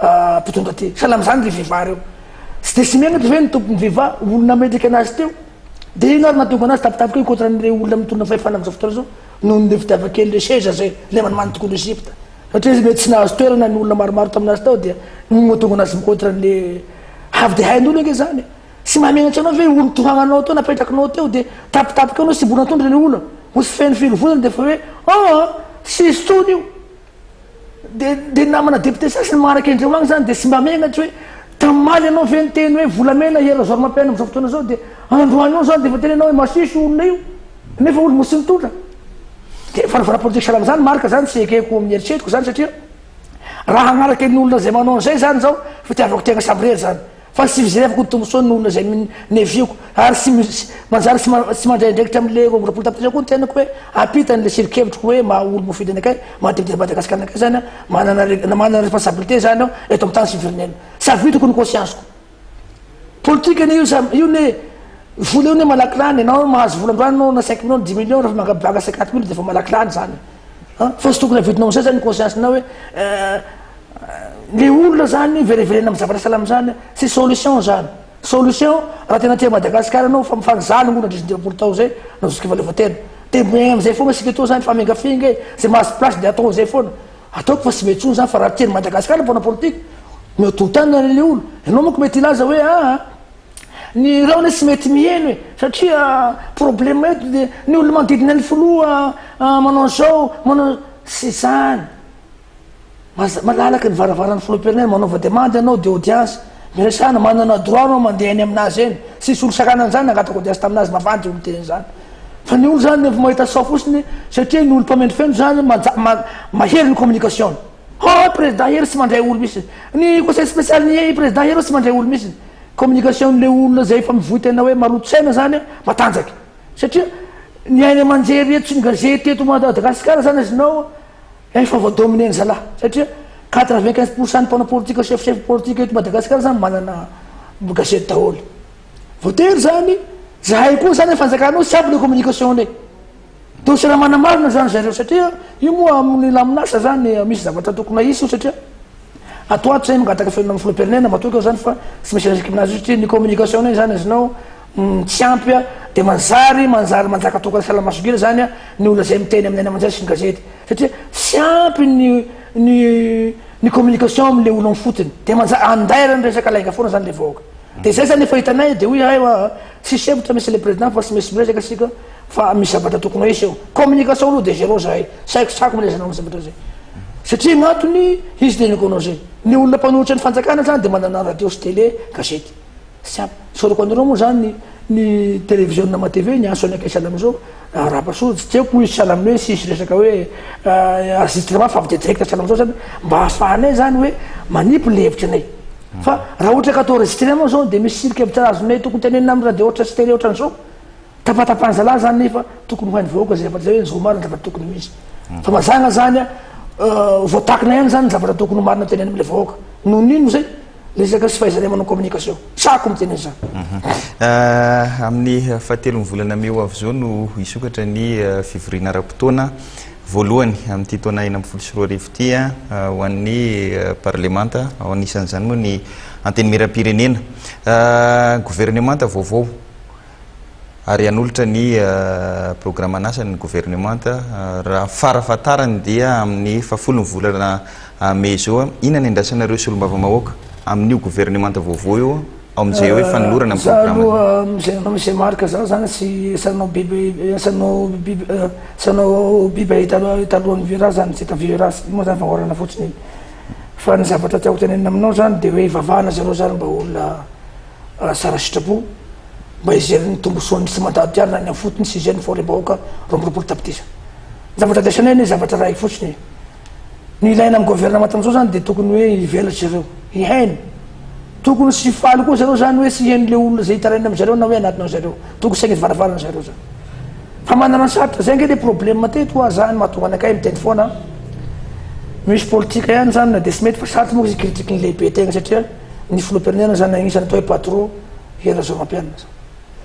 mpitondra ty salama zany le viva reo sy de sy miagnatra ve ny tompony viva olona metriky anazy teo de ino ary natonga anazy tapitapika io contran'le olona mitondra fahefana am'izao fotoana zao nohony le fitiavakely le seza zay le manimany tokony Egypte satria izy mety tsy nahazo toerana ny olona maromaro taminazy tao dia matonga anazy micontran'le havy de hain'olo enge zany sy mahamenatra anao ve olo tohagnanao teo napetrakinao teo de tapitapika anao sy bona tondra le olona ho sy feno filovolana de fa hoe a sisy tsony io de de namana député sasy maharaka endreo agny zany de sy mba megnatra hoe tamaly anao ve ny teny hoe volamena hera zao mampena am'izao fotoana zao de androany ao zany de fa teny anao hoe masisy olona io nefa olo mosy mitondra de faravara politique salama zany marika zany tsy ekeko amin'ny eritreritiko zany satria raha agnaraka ny olona zay manao an'izay zany zao fitiavako tegna samby rery zany fa sy fizerevako ny tombosoany ny olona zay nevioko ary sy manjary sy mandraindraikitra am'le roapolo tapitrisa koa ny tenako hoe apitan'le sirikevitriko hoe maha olo mofidy anakay mahadepute Madagasikara anakay zany manana responsabilité zany aho eto amin'ny tany sy firenena savitako ny conscience-ko politique io io ne vola io ne malaky lany anao mahazo volan-droany anao na cinq millions dix millions refa mangabaka cinquante mille de fa malaky lany zany fa sy tokony avitinao zay zany ny conscience-nao hoe le olona zany vereverena amin'ny zavatra salama zany sy solution zany solution raha tena tia Madagasikara anao fa mifanizany olona andrisindimapolo tao zay na jusque valeva-tena de miaigna am'izay foana sika atoa zany fa amengafinga e zay mahazo place de atao zay foana ataoko fa sy mety tsony zany fa raha tiany Madagasikara mpona politique miototana le olo ianao manko mety ilaza hoe a ny raha one sy mety miheno e satria problème eto de ny olona manodidina ny filoha manao zao manao sy zany malalaky ny varavarany filoha-pirenena manaova demande anao de audience miresana manana droit anao mandeha any aminazy eny sisy olo sakanany zany angatako audience taminazy mavandy olo teny zany fa ny olo zany efa mahita sao fotsiny satria ny olo mpameno feno zany mahery ny communication ha président hery sy mandray olo misy ny conseil spécial ny président hery sy mandray olo misy communication le olona zay fa mivoy tena hoe marotsaina zany matanjaky satria ny ainy amanjery eto sy ny gazety eto Madagasikara zany azinao efa voadomine ny zalahy satria quatre-vingt-quinze pourcent ny mpana politique chef chef politique eto Madagasikara zany manana gazety daholo voatery zany zahay koa zany fanjakanao sy aby le communication le de sy raha manamarina zany zareo satria io moa amin'ny laminasa zany misy zavatra tokony isy io satria atoato zay mangataka fenona amin'ny filoha-pirenena matoky ao zany fa sy misy resaky aminazy satria ny communication iny zany azinao tsy ampy a de manjary manjary manjaka tokana salamasogira zany a ny olona zay miteny amin'ny aina amanjary sy ny gazety satria tsy ampy ny ny ny communication am'le olo amin'ny fotony de manjary andaira ny resaka lainga foana zany le vahoaka de zay zany efa hitanay de hoe hay tsy sembotra misy le président fa sy misy miresaka sika fa misy zavatra tokony isy eo communication aloha de zéro zahay saiko tsako milezanao amin'ny zavatra zay satria gnatony izy teniko anao zay ny olona mpanohitra ny fanjakana zany de manana radio sy télé gazety sy ampy soroko anareo moa zany ny télévision na matv ny aso anakay salama zao rapaso tsy tiako izy salama hoe sisy resaka hoe enregistrement fa avy de direct salama zao zany mba hahafahanay zany hoe manipy le hevitry anay fa raha ohatra ka atao enregistrement zao de misy sirikevitra azonay tokony tenenina amin'ny radio ohatra sy télé ohatra n'izao tapatapany zalahy zany nefa tokony hohainy vahoaka zay zavatra zay hoe nizao marina zavatra tokony misy fa mazagna zany a voatakina ihany zany zavatra tokony marina teneny am'le vahoaka noho nino zay lesaka sy fahaizanay manao communication sako miteny zany amin'ny fahatelony volana meo avy zao no isokatra ny fivoriana ara-potoana voalohany amin'ity taona ina ambifolo sy roa arivo ty a ho an'ny parlemanta ao anisan'izany moa ny anteny miram-pirenena gouvernemanta vaovao ary anolotra ny programme anasany ny gouvernemanta raha farafatarany dia amin'ny fafolo ny volana me zao ina ny andrasanareo sy olombava-mahoaka amin'io gouvernemanta vaovao io ao am'izay hoe fanolorana amin'ny programme zay anao misy marika zao zany sy sanao biby sanao biby sanao biby hitalohan'ny vira zany tsy tavira moa zany fagnarana fotsiny fa ny zavatra tiako tenenina aminao zany de hoe vavahana zareo zany mba olona sara sitrapo mba izery ny tombosoany sy mandady tiany ny am'fotony sy izery ny faorim-bahoaka roambiroapolo tapitisa zavatra desanay ny zavatra raiky fotsiny ny ilaina amin'ny gouvernemanta am'izao zany de tokony hoe ivelatry zareo ihainy tokony sy faly koa zareo zany hoe sy heno le olona zay hitaraina am'zareo na hoe anatinao zareo tokony saigny varavarana zareo zany fa manana ny sarotra zay nge le problème mateto a zany mahatonga anakay miteny foana misy politika ihany zany na de sy mety fa sarotra moa izy critiqueny lehibe tegna satria ny filoha-pirenena zany agnisany atao hoe patron hera zao mampianina zany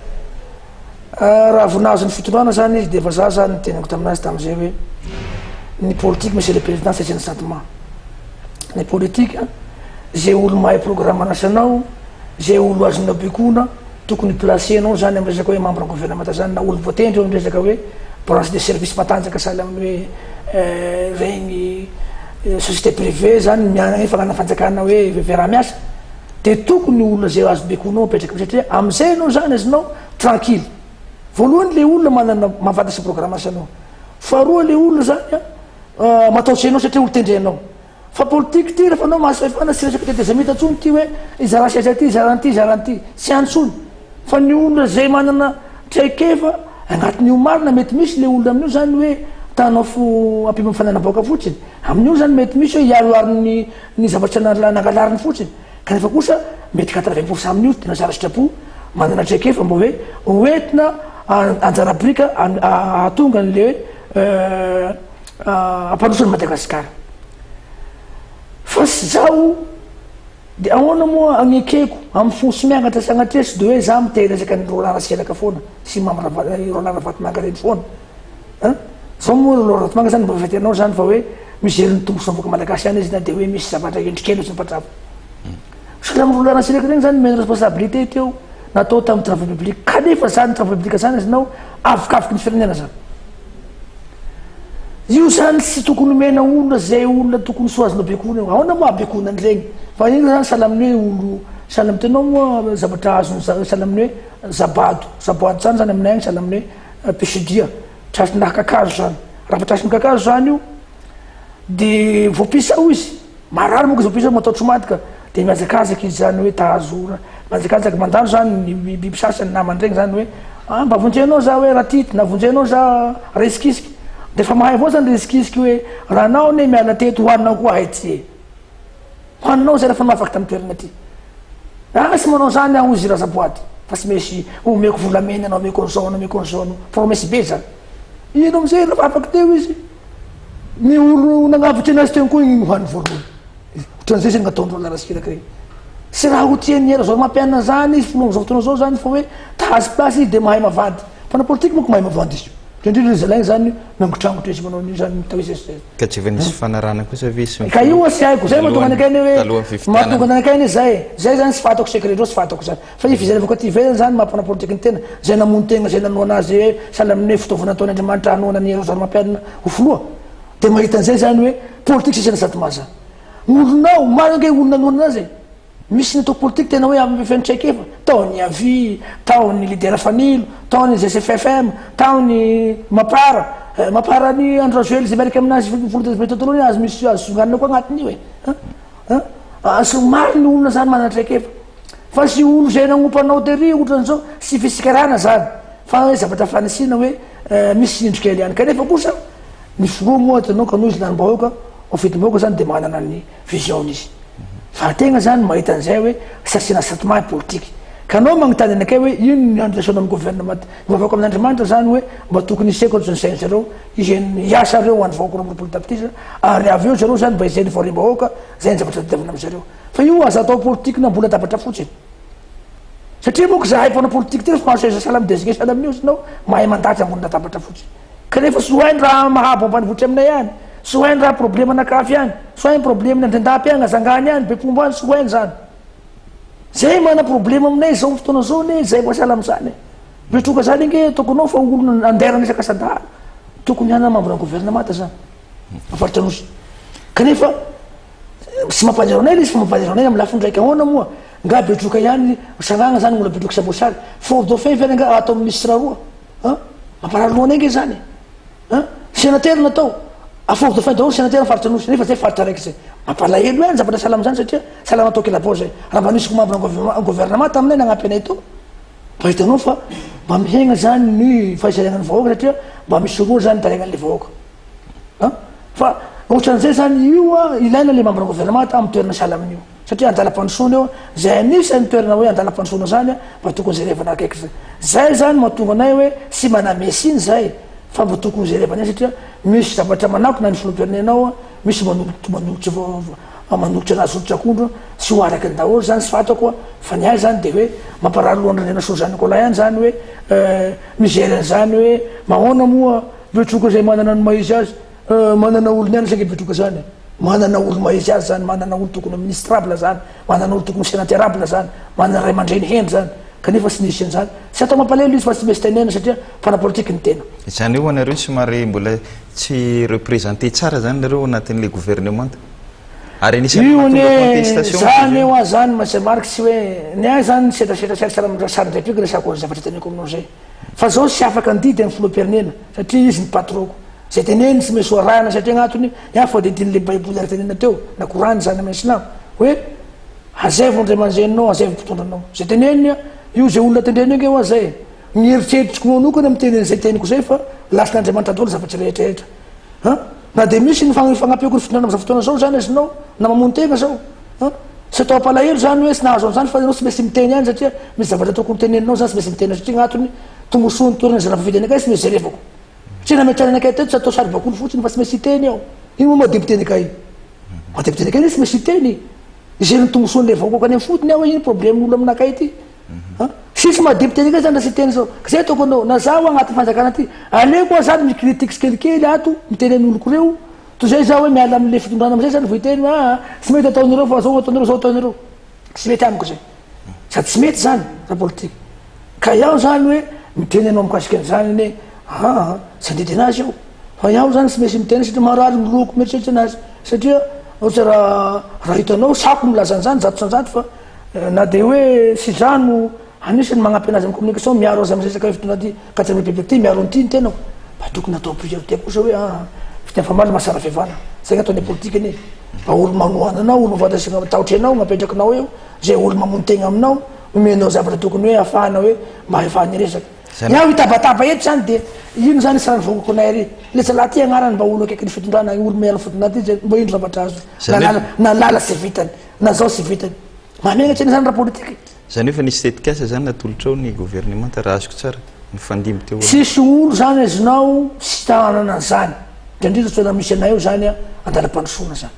raha vonazo ny fitondrana zany izy de fa za zany tenako taminazy tam'izay hoe ny politique monsieur le président c'est un sentiment ny politique zay olo mahay programme anasanao zay olo azonao bekona tokony placenao zany amy resaka hoe membre gouvernement zany na olo voatendry eo am resaka hoe branche de service matanjaka sahala amin'ny hoe regny société privé zany miana fagnana fanjakana hoe veramiasa de tokony olona zay azo bekonao apetraky satria amizay anao zany azonao tranquille voalohany le olona manana mahafantasy programmasanao faharoa le olona zany mataotsy anao satria olo tendrenao fa politique ty rehefa anao mahasafana sy resaka tetezamita tsony ty hoe izara siasa ty zaranty zaranty sy antsony fa ny olona zay manana traikefa agnatin'io marina mety misy le olona amin'io zany hoe tanao fo ampimo mifananaboaka fotsiny amin'io zany mety misy hoe iaroariny ny zavatra nangalariny fotsiny kanefa kosa mety quatre-vingts pour cent amin'io tena zara sitrapo manana traikefa mba hoe oentina anjarabrika atonga an'le hoe ampanosony Madagasikara fa sy zao de ahoana moa agnekeko amy fosy miangatra sagnatria sy de hoe za mitey resaka ny rolana selaka foana sy mamrolana vatomanga reny foana zao moa rolana zany mba fetenao zany fa hoe mizeryny tomboso avoka malagasy any izy na de hoe misy zavatra endrikelo sy nipatravo sala amy rolana selaka regny zany mena responsabilité teo natao tamy travaux public kanefa zany travaux public zany azinao avikaviky ny firenena zany io zany sy tokony mena olona zay olona tokony soazonao bekona io ahoana moa abekona an'regny fa igny zany sahala amin'ny hoe olo sahala amy tenao moa zavatra azony sahala amin'ny hoe zabado zabado zany zany aminay agny sahala amin'ny hoe pisidia trasinah kakazo zany raha fa trasin'ny kakazo zany io de voapisao izy marary moka izy voapisa mataotry madika de miazakazaky izy zany hoe tahazora miazakazaky mandalo zany biby sasany namandregny zany hoe mba vonjenao za hoe ratity na vonjenao za resikisiky de fa mahay avao zany resikisiky hoe raha anao ne miala teto hoaninao koa haitsy hoaninao zay rehefa mahafaky tamy toerana ty ah sy manao zany aho izy razaboady fa sy mesy omeko volameny anao omeko an'zao anao omeko an'zao anao promesy be zany ino amizay rehefa afaky teo izy ny olo nagnavitry anazy teo koa igny hoany voalohany otran'izay zany gnataondreo larasikilaka regny sy raha hotiany era zao mampiana zany izy folongo zao fotoana zao zany fa hoe tahazy plasy izy de mahay mavandy fa na politique moko mahay mavandy izy indrindra zalaigny zany nangotrangotro izy manao zany mitao izy ka tsy efa nisy fanarana kosa visy ka io sy haiko zay mahatonga anakainy hoe mahatonga anakainy zay zay zany sy fahatako secret reo sy fahatako zany fa i fizarevako ty ve zany mampana politique ny tena zay namono tegna zay nanoa anazy hoe sahala amin'ny hoe fitaovana ataony andriamanitra anoana ny ero zany mampianina ho foloa de mahita an'izay zany hoe politique sisana sady maza olonao maro nge olona anoana anazy misy natao politique tena hoe amy fentraikefa taony avi taony lidera fanilo taony G C F F M taony mapara mapara ny androazoely zay miaraka aminazy folotototolohany azy misy azo songanina koa agnatiny io e so maro ny olona zany manana traikefa fa sy olo zay nagnompanao tery otran'izao sy fisikarana zany fa hoe zavatra fanisina hoe misy indrikely ihany kanefa kosa ny firoa moa tanao ka noho izy lanim-bahoaka ofidim-bahoaka zany de manana ny vision izy fa tegna zany mahita an'izay hoe sasina satomay politique ka anao magnotany anakay hoe ino ny andresaonao amy gouvernement mivavaka amin'andriamanitra zany hoe mba tokony iseko zany sainy zareo izy iasa reo any vahoaka roamroapolo tapitisa ary avy eo zareo zany mba izay varim-bahoaka zay ny zavatra tadiavina amy zareo fa io aza atao politique na mbola tapatra fotsiny satria moko zahay mpana politique ty fa mahazo eza sahala midezigny sahala amin'io zinao mahay mandatra ambony latabatra fotsiny kanefa soainy raha mahabo ampanivotry aminay any soainy raha problème anakafy any soainy problème andendapy any azangany any bepombo any soainy zany zay mana problème aminay zao fotoana zao ne zay voasala am'zany betroka zany inge tokonao fa olo anderana isaka sadara tokony hana membre na gouvernement zany afaritra anosy kanefa sy mampanjaronay le izy fa mampanjaronay amy lafiny raiky ahoana moa nga betroka ihany sagnagna zany mola betroka sabosary fort dauphin fena nga atao amy ministre roa mamparary loanay nge zany sénateur natao afort dauphin daholo sénateur faritra anosy nefa zay faritra raiky zay mampalahelo any zavatra salama zany satria salama atao kilabo zay raha mba nisy ko membre na gouvernement taminay nagnampy anay to mba hitanao fa mba mihegna zany ny fahaizariagnany vahoaka satria mba misy roa zany tariagnan'le vahoaka fa ohatran'izay zany io a ilaina le membre na gouvernement amy toerana sahala amin'io satria andalam-pandrosoana eo zay anisany toerana hoe andalam-pandrosoana zany mba tokony jerevana akaiky zay zay zany mahatonga anay hoe sy manamesy iny zay fa mba tokony jerevana ay satria misy zavatra manako na ny filotoerana anao misy manokotry manokotry anazy oditrakondro sy ho araky ny daholo zany sy fatako fa ny ahy zany de hoe mamparary lohan'reny so zany kola ihany zany hoe mizery an'zany hoe mahona moa betroka zay manana ny maizy azy manana olony any sange betroka zany manana olo mahizy azy zany manana olo tokony ministrable zany manana olo tokony sénaterable zany manana ray aman-dreny heny zany kanefa tsy nisy an'izany tsy atao mampalelo izy fa tsy mesy tenena satria fanapolitika ny tena zany io anareo somary mbola tsy représenté tsara zany nareo anatin'le gouvernement ary ioe zany eo a zany masa mariky tsy hoe ny a zany setrasetrasetrasarandraipiky resako zavatra teneko aminao zay fa zao tsy afaka andidy amin'ny filoham-pirenena satria izy ny patroko zay teneny tsy maintsy oarahana satria agnatony a fa dedin'le baiboly ary tenena teo na korany zany amy islam hoe azaivo ndray manzenonao azaivo mpitondranao zay teneny io zay olona tendreny eke eo a zay mieritseritsiko manokany amy teneny zay teniko zay fa lasin'andriamanitra daholo zavatry rehetrarehetra na de misy ny fagnampeko ny fitondrana am'za fotoana zao zany azinao na mamontena zao tsy atao ampalahelo zany hoe tsy nahazo an'izany fa anao tsy maintsy miteny any satria misy zavatra tokony teneninao zany tsy maintsy mitena satria agnatony tombosoa ny toerana zay nafavidiny akay tsy maintsy jerevako satria nametrany akay teto tsy atao sary bakoly fotsiny fa tsy maintsy hiteny ao ino moa madibiteny akay madibiteny akay tsy mainsy hiteny izay ny tombosoan'le vaoko kany am'fotony aho ino problème olo aminakay ty sisy madibiteny akay zany ra sy hiteny zao zay ataoko anao na zaho agnatin'ny fanjakana ty aleko a zany micritique sikelikely ato miteny amin'oloko reo to zay za hoe miala am'le fitondrana am'zay zany voiteny a tsy mety ataonareo fa zao ataonareo zao ataonareo tsy mety amiko zay sady tsy mety zany raha politika ka iaho zany hoe miteny anao mikasika an'izany ane a tsy andidy anazy ao fa iaho zany tsy maintsy miteny satria marary miloko mieritreritra anazy satria ohatra raha raha hitanao sako milaza an'izany zato sanjato fa na de hoe sy zano anisany magnampy anazy amy communication miaro azy am'zay sakay fitondra ty quatrième république ty miaro an'ity ny tenako mba tokony atao priorité kosa hoe a fiteny famaly mahasara fivana zay gnataony politika iny mba olo manohananao olo mivadasina taotry anao mapetrakinao eo zay olo mamontegna aminao omenao zavatra tokony hoe afahana hoe mba hefahany resaky iaho hitabataba eto zany de ino zany sy rany vokako nay ary lesa laha ty agnarany mba olo akaiky ny fitondrana olo miala fotona ty zay mba ino zavatra azo na lala sy vitany na zao sy vitany mamegnatry any zany raha politika zany hoe fa nisy tetikasa zany natolotrao ny gouvernement raha azoko tsara ny fandimby teo sisy olo zany azonao sy tahanana zany drandrindra tsoana misy anay eo zany a andala-pandrosoana zany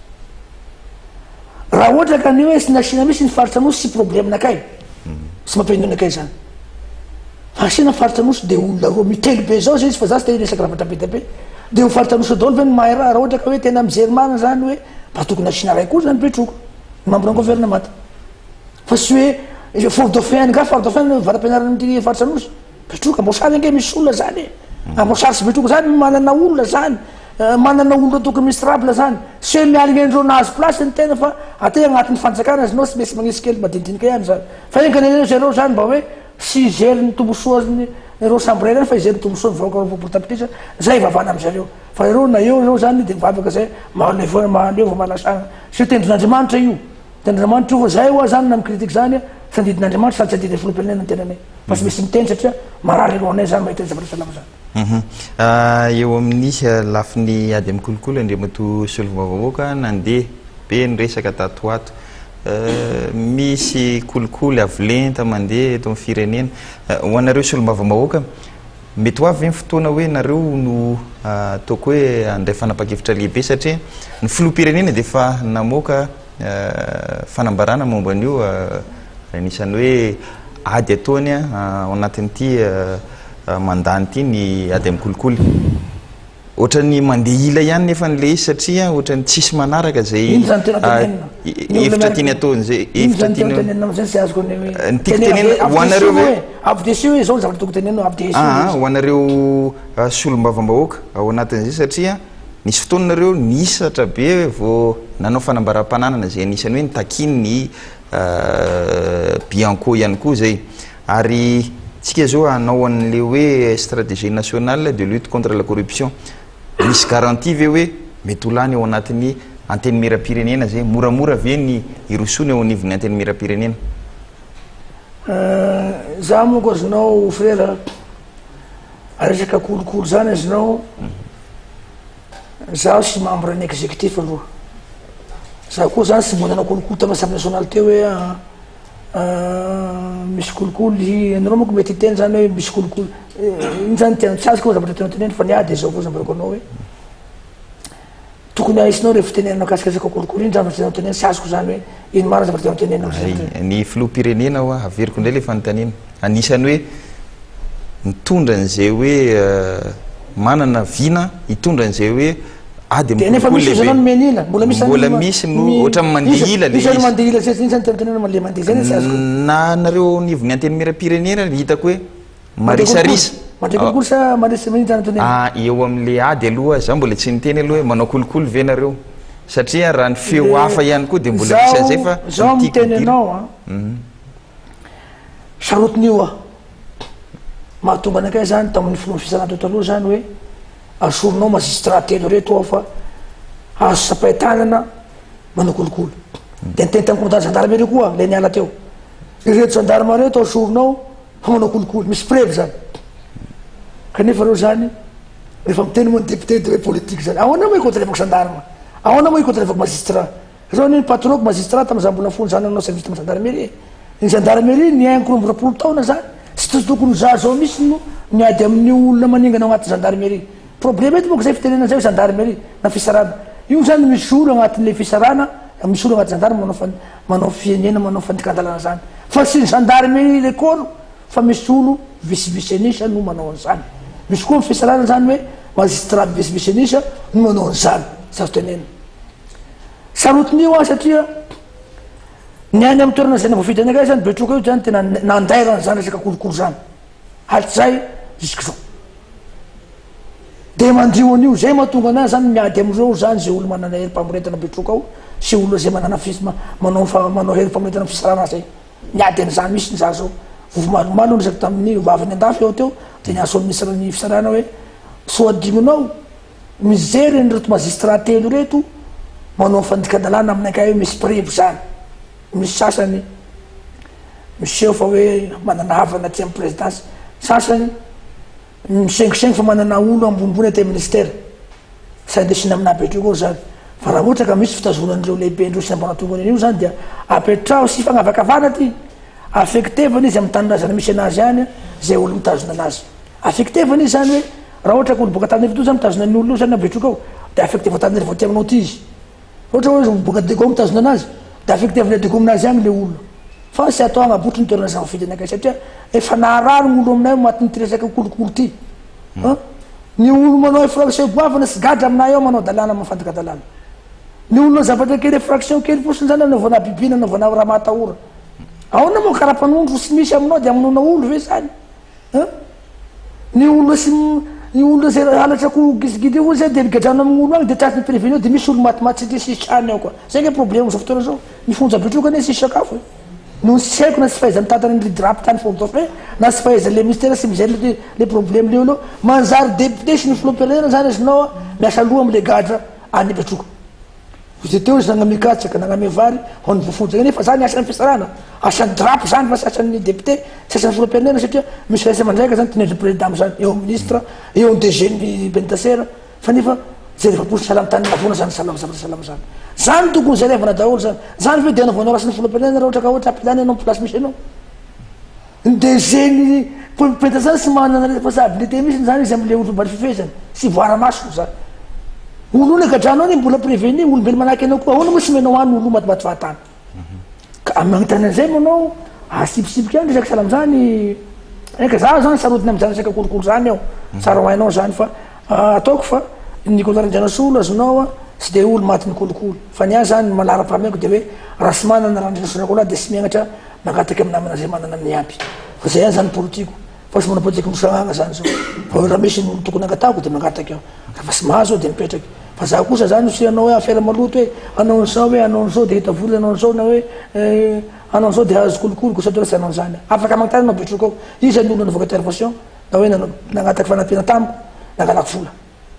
raha ohatra ka ny hoe sy nasina misy ny faritra anosy sy problème nakay sy mampendony akay zany asina faritra anosy de olona roa mitely be zao zay izy fa za sy te resaky ravatra be dabe de ho faritra anosy daholo ve ny mahay raha raha ohatra ka hoe tena mijerymana zany hoe mba tokony asina ray kory zany petroko membre gouvernement fa sy hoe fort dauphin ka fort dauphin varam-pianarana amty faritra anosy petroka ambosary ange misy olona zany ambosary sy petroka zany manana olona zany manana olona tokony ministrable zany sy hoe mialignendreo nahazo place ny tena fa ate agnatin'ny fanjakana azinao tsy maintsy magnisy kely madinidinika ihany zany fa enkaneneo zareo zany mba hoe sy izery ny tombosoany reo sambre reny fa izery ny tombosoany vaokaportapitrisa zay vavana am'zareo fa reo na eo reo zany de mivavaka zay mahalevona mahaleo mahalasana sy tendron'andriamanitra io tendron'andriamanitra io fa zay oa zany na mikritike zany tsy andidin'andriamanitra sady tsy andidy filoham-pirenena ny tenanay fa tsy misy miteny satria marary eloanay zany mahita zavatra salama zany eo amin'ny lafiny ady amy kolokolo andriamato solomavahoaka nandeha be ny resaka tatoato misy kolikoly avolenta mandeha eto amin'ny firenena ho anareo solomavamahoaka mety ho avy ny fotoana hoe nareo no ataoko hoe andray fanapa-kevitra lehibe satria ny filoham-pirenena dia efa namoaka fanambarana momba an'io anisan'ny hoe ady ataony a ao anatin'ity mandany ity ny ady amin'ny kolikoly ohatra ny mandeha ila ihany nefa n'le izy satria ohatra ny tsisy manaraka zay efitra tiany ataony zay efitra tiany tiako tenena ho anareo hoe abdesi hoe zao ny zavatra toko tenena abdesi ho anareo solom-bavambahoaka ao anatin'izay satria nisy fotoananareo nisatra be vo nanao fanambaram-pananana zay anisany hoe nitakiny ny bianco ihany koa zay ary tsika zao anao an'le hoe stratégie nationale de lutte contre la corruption misy garantie ve hoe mety olany ao anatin'ny anteny miram-pirenena zay moramora ve ny irosony ao anivon'ny anteny miram-pirenena za moko azonao frère resaka kolokolo zany azonao zaho sy membre ny exécutif aloha za koa zany sy monana kolokolo tamy assemblée nationale teo hoe misy kolikoly anareo moko mety hiteny zany hoe misy kolikoly iny zany tiana tsy azy koa zavatra tiana teneny fa niady zao koa zambarako anao hoe tokony aisinao rehefa tenenanao kasikasaka kolikoly iny zavatra tiana teneny tsy azoko zany hoe ino marina zavatra tiana tenenao ny filoham-pirenena oa averiko indray le fanontaniana anisany hoe mitondra an'izay hoe manana vina hitondra an'izay hoe ah de nefa misy zany menila mbola misy mbola misy no ohatra mandihila le izy mandihila se isan'ny tentenena le mandihy zany sy azoko na nareo nivony anteny miram-pirenena hitako hoe marisarisa mandrikolokolo sa marisy manita antony ah eo am'le ady aloha za mbola tsy niteny aloha hoe manao kolokolo ve nareo satria raha ny feo hafa ihany koa de mbola misy azay fa zao miteny anao a sarotin'io a mahatonga anakay zany tamin'ny finomy fisanato taloha zany hoe asoronao magistrat telo reto ao fa azo sapay-tanana manao kolokolo de niteny tamin'ny commandant gendarmerie koa le niala teo ireto gendarme reto asoronao fa manao kolokolo misy preuve zany kanefa reo zany rehefa miteny moa ny député de hoe politique zany ahoana moa ikontrolevako gendarme ahoana moa ikontrolevako magistrat zao ny patronako magistrat tam'za mbola folo zany anao service tamy gendarmerie ny gendarmerie ny ainko romboroapolo taona zany sy tozy tokony za zao misy no miady amin'ny olona maningana agnaty gendarmerie problème ety moko zay fitenena zay gendarmerie na fisarana io zany misy olo agnatin'le fisarana misy olo agnaty gendarme manao manao fienena manao fandikandalana zany fa sy ny gendarmerie lekolo fa misy olo visivisenisa no manao an'izany misy koa fisarana zany hoe magistrat visivisenisa no manao an'izany sazo tenena sarotin'io a satria ny any amy toerana zay navofity anakay zany betroka io zany tena nandairana zany resaka kolokolo zany haty zay jusque zao de mandio an'io zay mahatonga anazy zany miady am'ireo zany zay olo manana hery mpamoretana betroka ao sy olo zay manana fis manao manao hery mpamoretana fisarana zay miady an'izany misy ny za zao vovy malomalo resaky tamin'ny vaviny andafy eo teo de niaso amin'ny misy fisarana hoe so adignonao mizery ny reto magistrat telo reto manao fandikandalana aminakay hoe misy prive zany misy sasany miseho fa hoe manana havana ty amy présidence sasany misengisengy fa manana olo ambonimbony aty ministère sa indesina amina apetreo koa zany fa raha ohatra ka misy fitazonan'ireo lehibe ndreo sy nampanatongany an'io zany dia apetrao sy fagnavakavana ty affectevana izy amy tanindrazana misy anazy any zay olo mitazona anazy affectevana izy zany hoe raha ohatra ka olo boka tanerivo to zany mitazona ny olo io zany apetroko ao de affecteva tanerivo ty aminao ty izy ohatra hoe boka dego mitazona anazy de affectevana dego aminazy agny le olo fa sy atao agnabotry ny toerana za fidy anakay satria efa naharary ny olo aminay matin'ny ty resaky kolokolo ty ny olo manao infraction goavana sy gadra aminay ao manao dalàna mafandikadalàna ny olona zavatra kely infraction kely fosiny zany anaovana bibina anaovana raha matahora ahoana moa karapanondro sy misy aminao de aminona olo ve zany ny olona sy ny olona zay halatrako gizigidy io zay de migadrano amin'ny olo agny de tratriny prévenu eo de misy olo matimaty satria sisy trany ao koa zay nge problème zao fotoana zao mifonja betroka ane sisy sakafo no sy haiko na sy fahaiza mitantana ny ridrapy tany fontofe na sy fahaiza le ministère sy mizery le problème leo aloha manjary député sy ny filompirenena zany azynao a miasa loha amle gadra any betroka izy teo izy nagnamikatsaka nagname vary hony vofonjaka nefa zany asan'ny fisarana asan'ny drapy zany fa sy asan'ny député sy asan'ny filompirenena satria misy raisa mandraika zany tenendry président zany eo ministre eo D G ny pénitentiaire fa nefa zay rehefa posy salamy tany lavona zany salama zavatra salama zany zany tokony zay revana daholo zany zany hoe de anaovanao raha sy ny filompirenena raha ohatra ka ohatra ampilany anao place misy anao ny D G ny pénitentiaire sy manana responsabilité misy zany izy amle olo mbary fifezany sy voara masoko zany olo ony gadrano any mbola prévenu olombelo manahaky anao koa ahoana moa sy menao any olo matimaty fahatany ka amagntany an'izay manao asipisipiky any resaky salamy zany eka za zany sarotiny am'zany resaka kolokolo zany ao tsara hoainao zany fa ataoko fa ny kolarindranaso olo azonao a sy de olo maty ny kolokolo fa ny a zany malaram-pameko de hoe raha sy manana randrinasonako la de sy miagnatra magataky aminamana zay manana ny ampy fa zay any zany politiko fa sy mana politiky misagnagna zany zao fa raha misy olo tokony angatako de magataky ao fa sy mahazo de mipetraky fa za kosa zany sy anao hoe affaire maloto hoe anao nzao hoe anao nzao de hita voly anao nzao na hoe anao nzao de azo kolokolo ko satria sy anao zany afaka magnatany anao betroko ao izy any olo nanaovaka intervention na hoe nagnataky fanampiana tamiko nangalako vola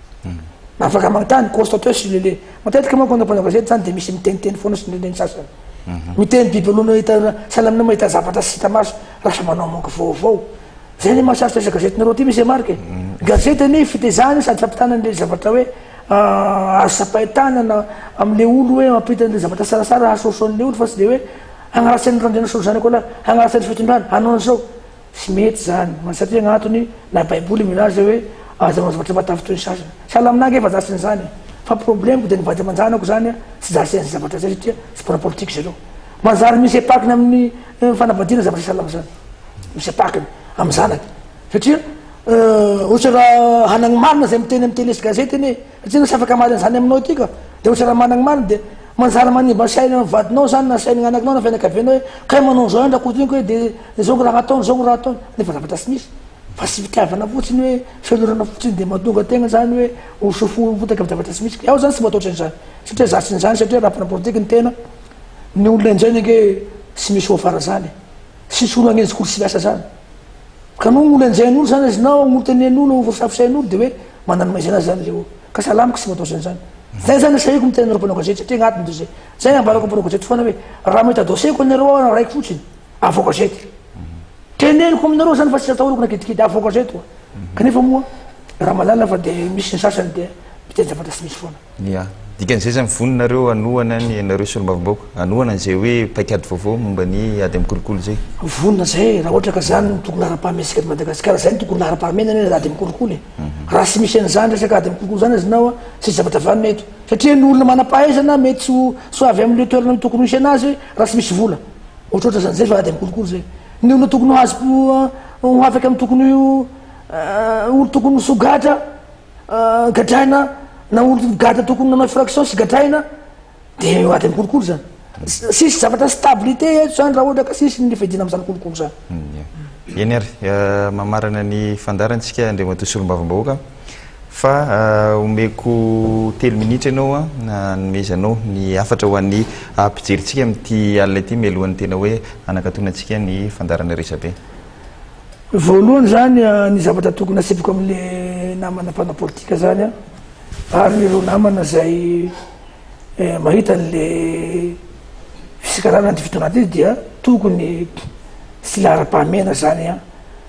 na afaka magnatany constateur sy lele matetiky manko anapana gazety zany de misy miteniteny foana sy leleny sasany miteny biby aloha hita salamina mahita zavatra sy hita maso lasa manao manko vaovao zay ny mahasaritra resa gazety nareo ty misy marky gazety any fitezany sady fampitanan'le zavatra hoe azo sapahitana amle olo hoe mampita an'le zavatra sarasara asosoan'le olo fa sy de hoe hagnarasan'ny randrianasolo zany koa la hagnarasan'ny fitondrany hanao an'izao sy mety zany satria agnatony na baiboly milaza hoe azanao zavatra matavitry ny sasany salaminage efa zasiny zany fa problème ko de nivady amanjanako zany sy zasen'zy zavatra zay satria sy mpona politike zareo manjary misy epakiny amin'ny fanavadiana zavatra salama zany misy epakiny amy zanaky satria ohatra raha hanagny marina zay miteny amin'ny télé sy gazety iny satria sy afaka marina zany aminao aty ka de ohatra raha managny marina de manjary manimba saina vadinao zany na saina anakinao na fianakavianao hoe kay manao zao andrakotiniko hoe de zao raha ataony zao raha ataony nefa zavatra tsy misy fa sy fitiavana fotsiny hoe fialorana fotsiny de mahatonga tegna zany hoe osofo fotaka zavatra tsy misy iaho zany sy mataotra an'izany satria zasy n'izany satria rapina politika ny tena ny olona inzay nge sy misy hoafara zany sisy olo agnenjy sy miasa zany ka no olo anjain'olo zany azinao olo tenen'olo vosafisain'olo de hoe manano maizana zany le olo ka salamiko sy mataotra an'izany zay zany sahiko mitena rampanao gazety satria agnatiny de zay zay ambarako ampanao gazety foana hoe raha mahita dossier-ko anareo raiky fotsiny avo gazety teneniko aminareo zany fa tsy atahorako na kidikidy avo gazety koa kanefa moa raha malala fa de misy ny sasany de miteny zavatra tsy misy foana ia dikan'izay zany voninareo anohana ny anareo solombavam-baoaka anohana an'izay hoe paikady vaovao momba ny ady mikolokolo zay vonina zay raha ohatra ka zany tokony lahara-pahamesika Madagasikara zay tokony lahara-pahamenana ady mikolokolo raha tsy misy an'izany resaka ady mikolokolo zany azinao tsy zavatra vanina eto satria ny olona manam-pahaizana mety so avy amin'le toerana tokony misy anazy raha tsy misy vola ohatra ohatra zany zay fa ady mikolokolo zay ny olona tokony hazo ho afaka amin'ny tokony olo tokony sogatra gadraina na olo gatra tokony nanao fraction sy gadraina de ady mikolokolo zany sisy zavatra stabilité eto zany raha ohatra ka sisy ny fidina am'zany kolokolo zany eny ary mamarana ny fandarantsika andriamatoa solombavam-bahoaka fa omeko telo minitra ianao a nomezanao ny afatra ho an'ny mpijeritsika amin'ity alina ity mialohan'ny tena hoe anakatonantsika ny fandarana resabe voalohany zany ny zavatra tokony asepiko amin'le namana mpana politika zany a ary ireo namana zay mahita n'le fisakarana ty fitondraty izy dia tokony sy lahara-pahamena zany a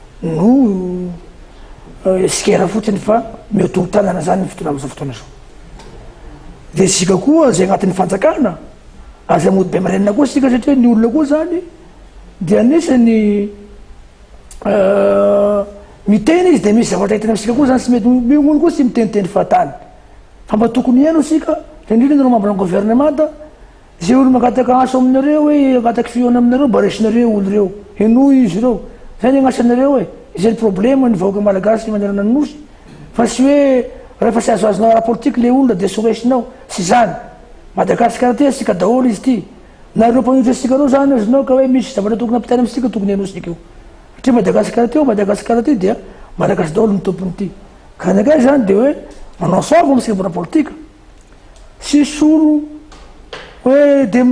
no sikera fotsiny fa miotongo tanana zany fitona am'izao fotoana zao de sika koa zay agnatin'ny fanjakana aza mody be marenina koa sika satria ny olona koa zany de anisany miteny izy de misy zavatra hitany amsika koa zany sy mety miolo koa sy miteniteny fahatany fa mba tokony iano sika indrindra nao mambana gouvernemanta zay olo mangataka aso aminareo hoe agataky fiona aminareo mba resinareo olo reo ino izy reo zay ny agnasanareo hoe izay problème ny vahoaka malagasy manerana ny nosy fa sy hoe rehefa sy azoazonao ara-politique le olona de soresinao sy zany Madagasikara ty asika daholo izy ty nareo mpanotry asika reo zany azinao ka hoe misy zavatra tokony ampitany amitsika tokony anosika io satria Madagasikara ty o Madagasikara ty dia malagasy daholo ny tompony ty ka nakay zany de hoe manao savo amsika bona politika sy solo hoe de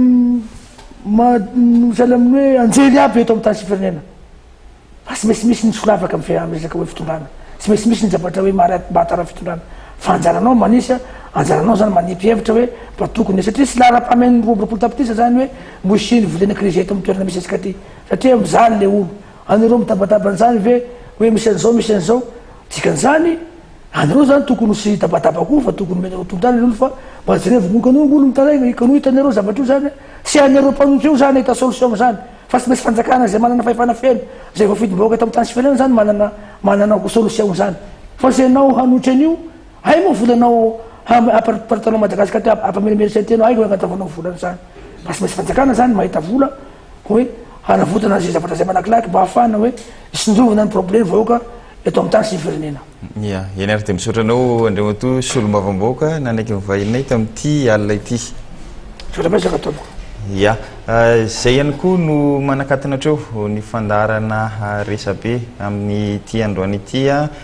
misaly amin'ny hoe anjely aby eto amin'ny tany sy firenena fa sy maintsy misy ny solavaka amresaka hoe fitondrana sy maintsy misy ny zavatra hoe mahatara fitondrana fa anjaranao manisy anjaranao zany manipy hevitra hoe mba tokony satria sy lahara-pahameny roapolo tapitisa zany hoe mbo isiny volena krizy eto amin'ny toerana misy asika ty satria mizaly le olo anareo mitabataba an'izany ve hoe misy an'izao misy an'izao dikan'izany anareo zany tokony sy tabataba koa fa tokony mety tondrana le olo fa mba jerevony kano olo mitaraigna kano hitanareo zavatra io zany sy anareo mpanotry io zany hita solution zany fa sy misy fanjakana zay manana fahefana feno zay voafidim-bahoaka eto amin'ny tany sy firenena zany manana manana solution zany fa sy anao hanotry an'io hay moa volanao apartanao Madagasikara ty ampamerimeritrany tena aiko hoe agnatavanao volana zany fa sy misy fanjakana zany mahita vola hoe hanavotana zay zavatra zay malakilaky mba hahafana hoe isindrovana ny problème vahoaka eto amin'ny tany sy firenena ia eny ary de misotranao andriamatoa solombavam-bahoaka nanaiky mivahinay tamin'ity alina ity sotrapesaka ataoko ia zay ihany koa no manakatana atreo ny fandarana resabe amin'ny ity androany ity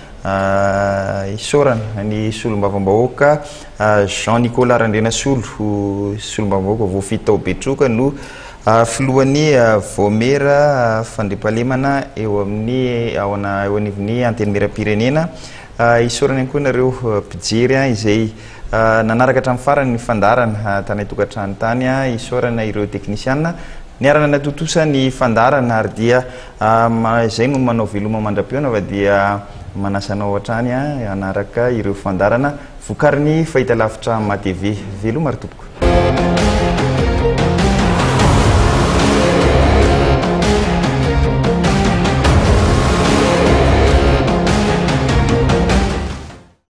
a isorana ny solombavam-bahoaka Jean Nicolas Randrena Solo solombavam-bahoaka voafitao Betroka no filohan'ny Vomera fandriampahalemana eo amin'ny aona eo anivon'ny anteny miram-pirenena isorana ihany koa nareo mpijery izay nanaraka hatramin'ny farany ny fandarana tanay tokantrano tany a isorana ireo teknisiana niarana natotosa ny fandarana ary dia zay no manao veloma mandram-piona fa dia manasanao hatrany a anaraka ireo fandarana vokariny fahita lavitra ma T V veloma ary tompoko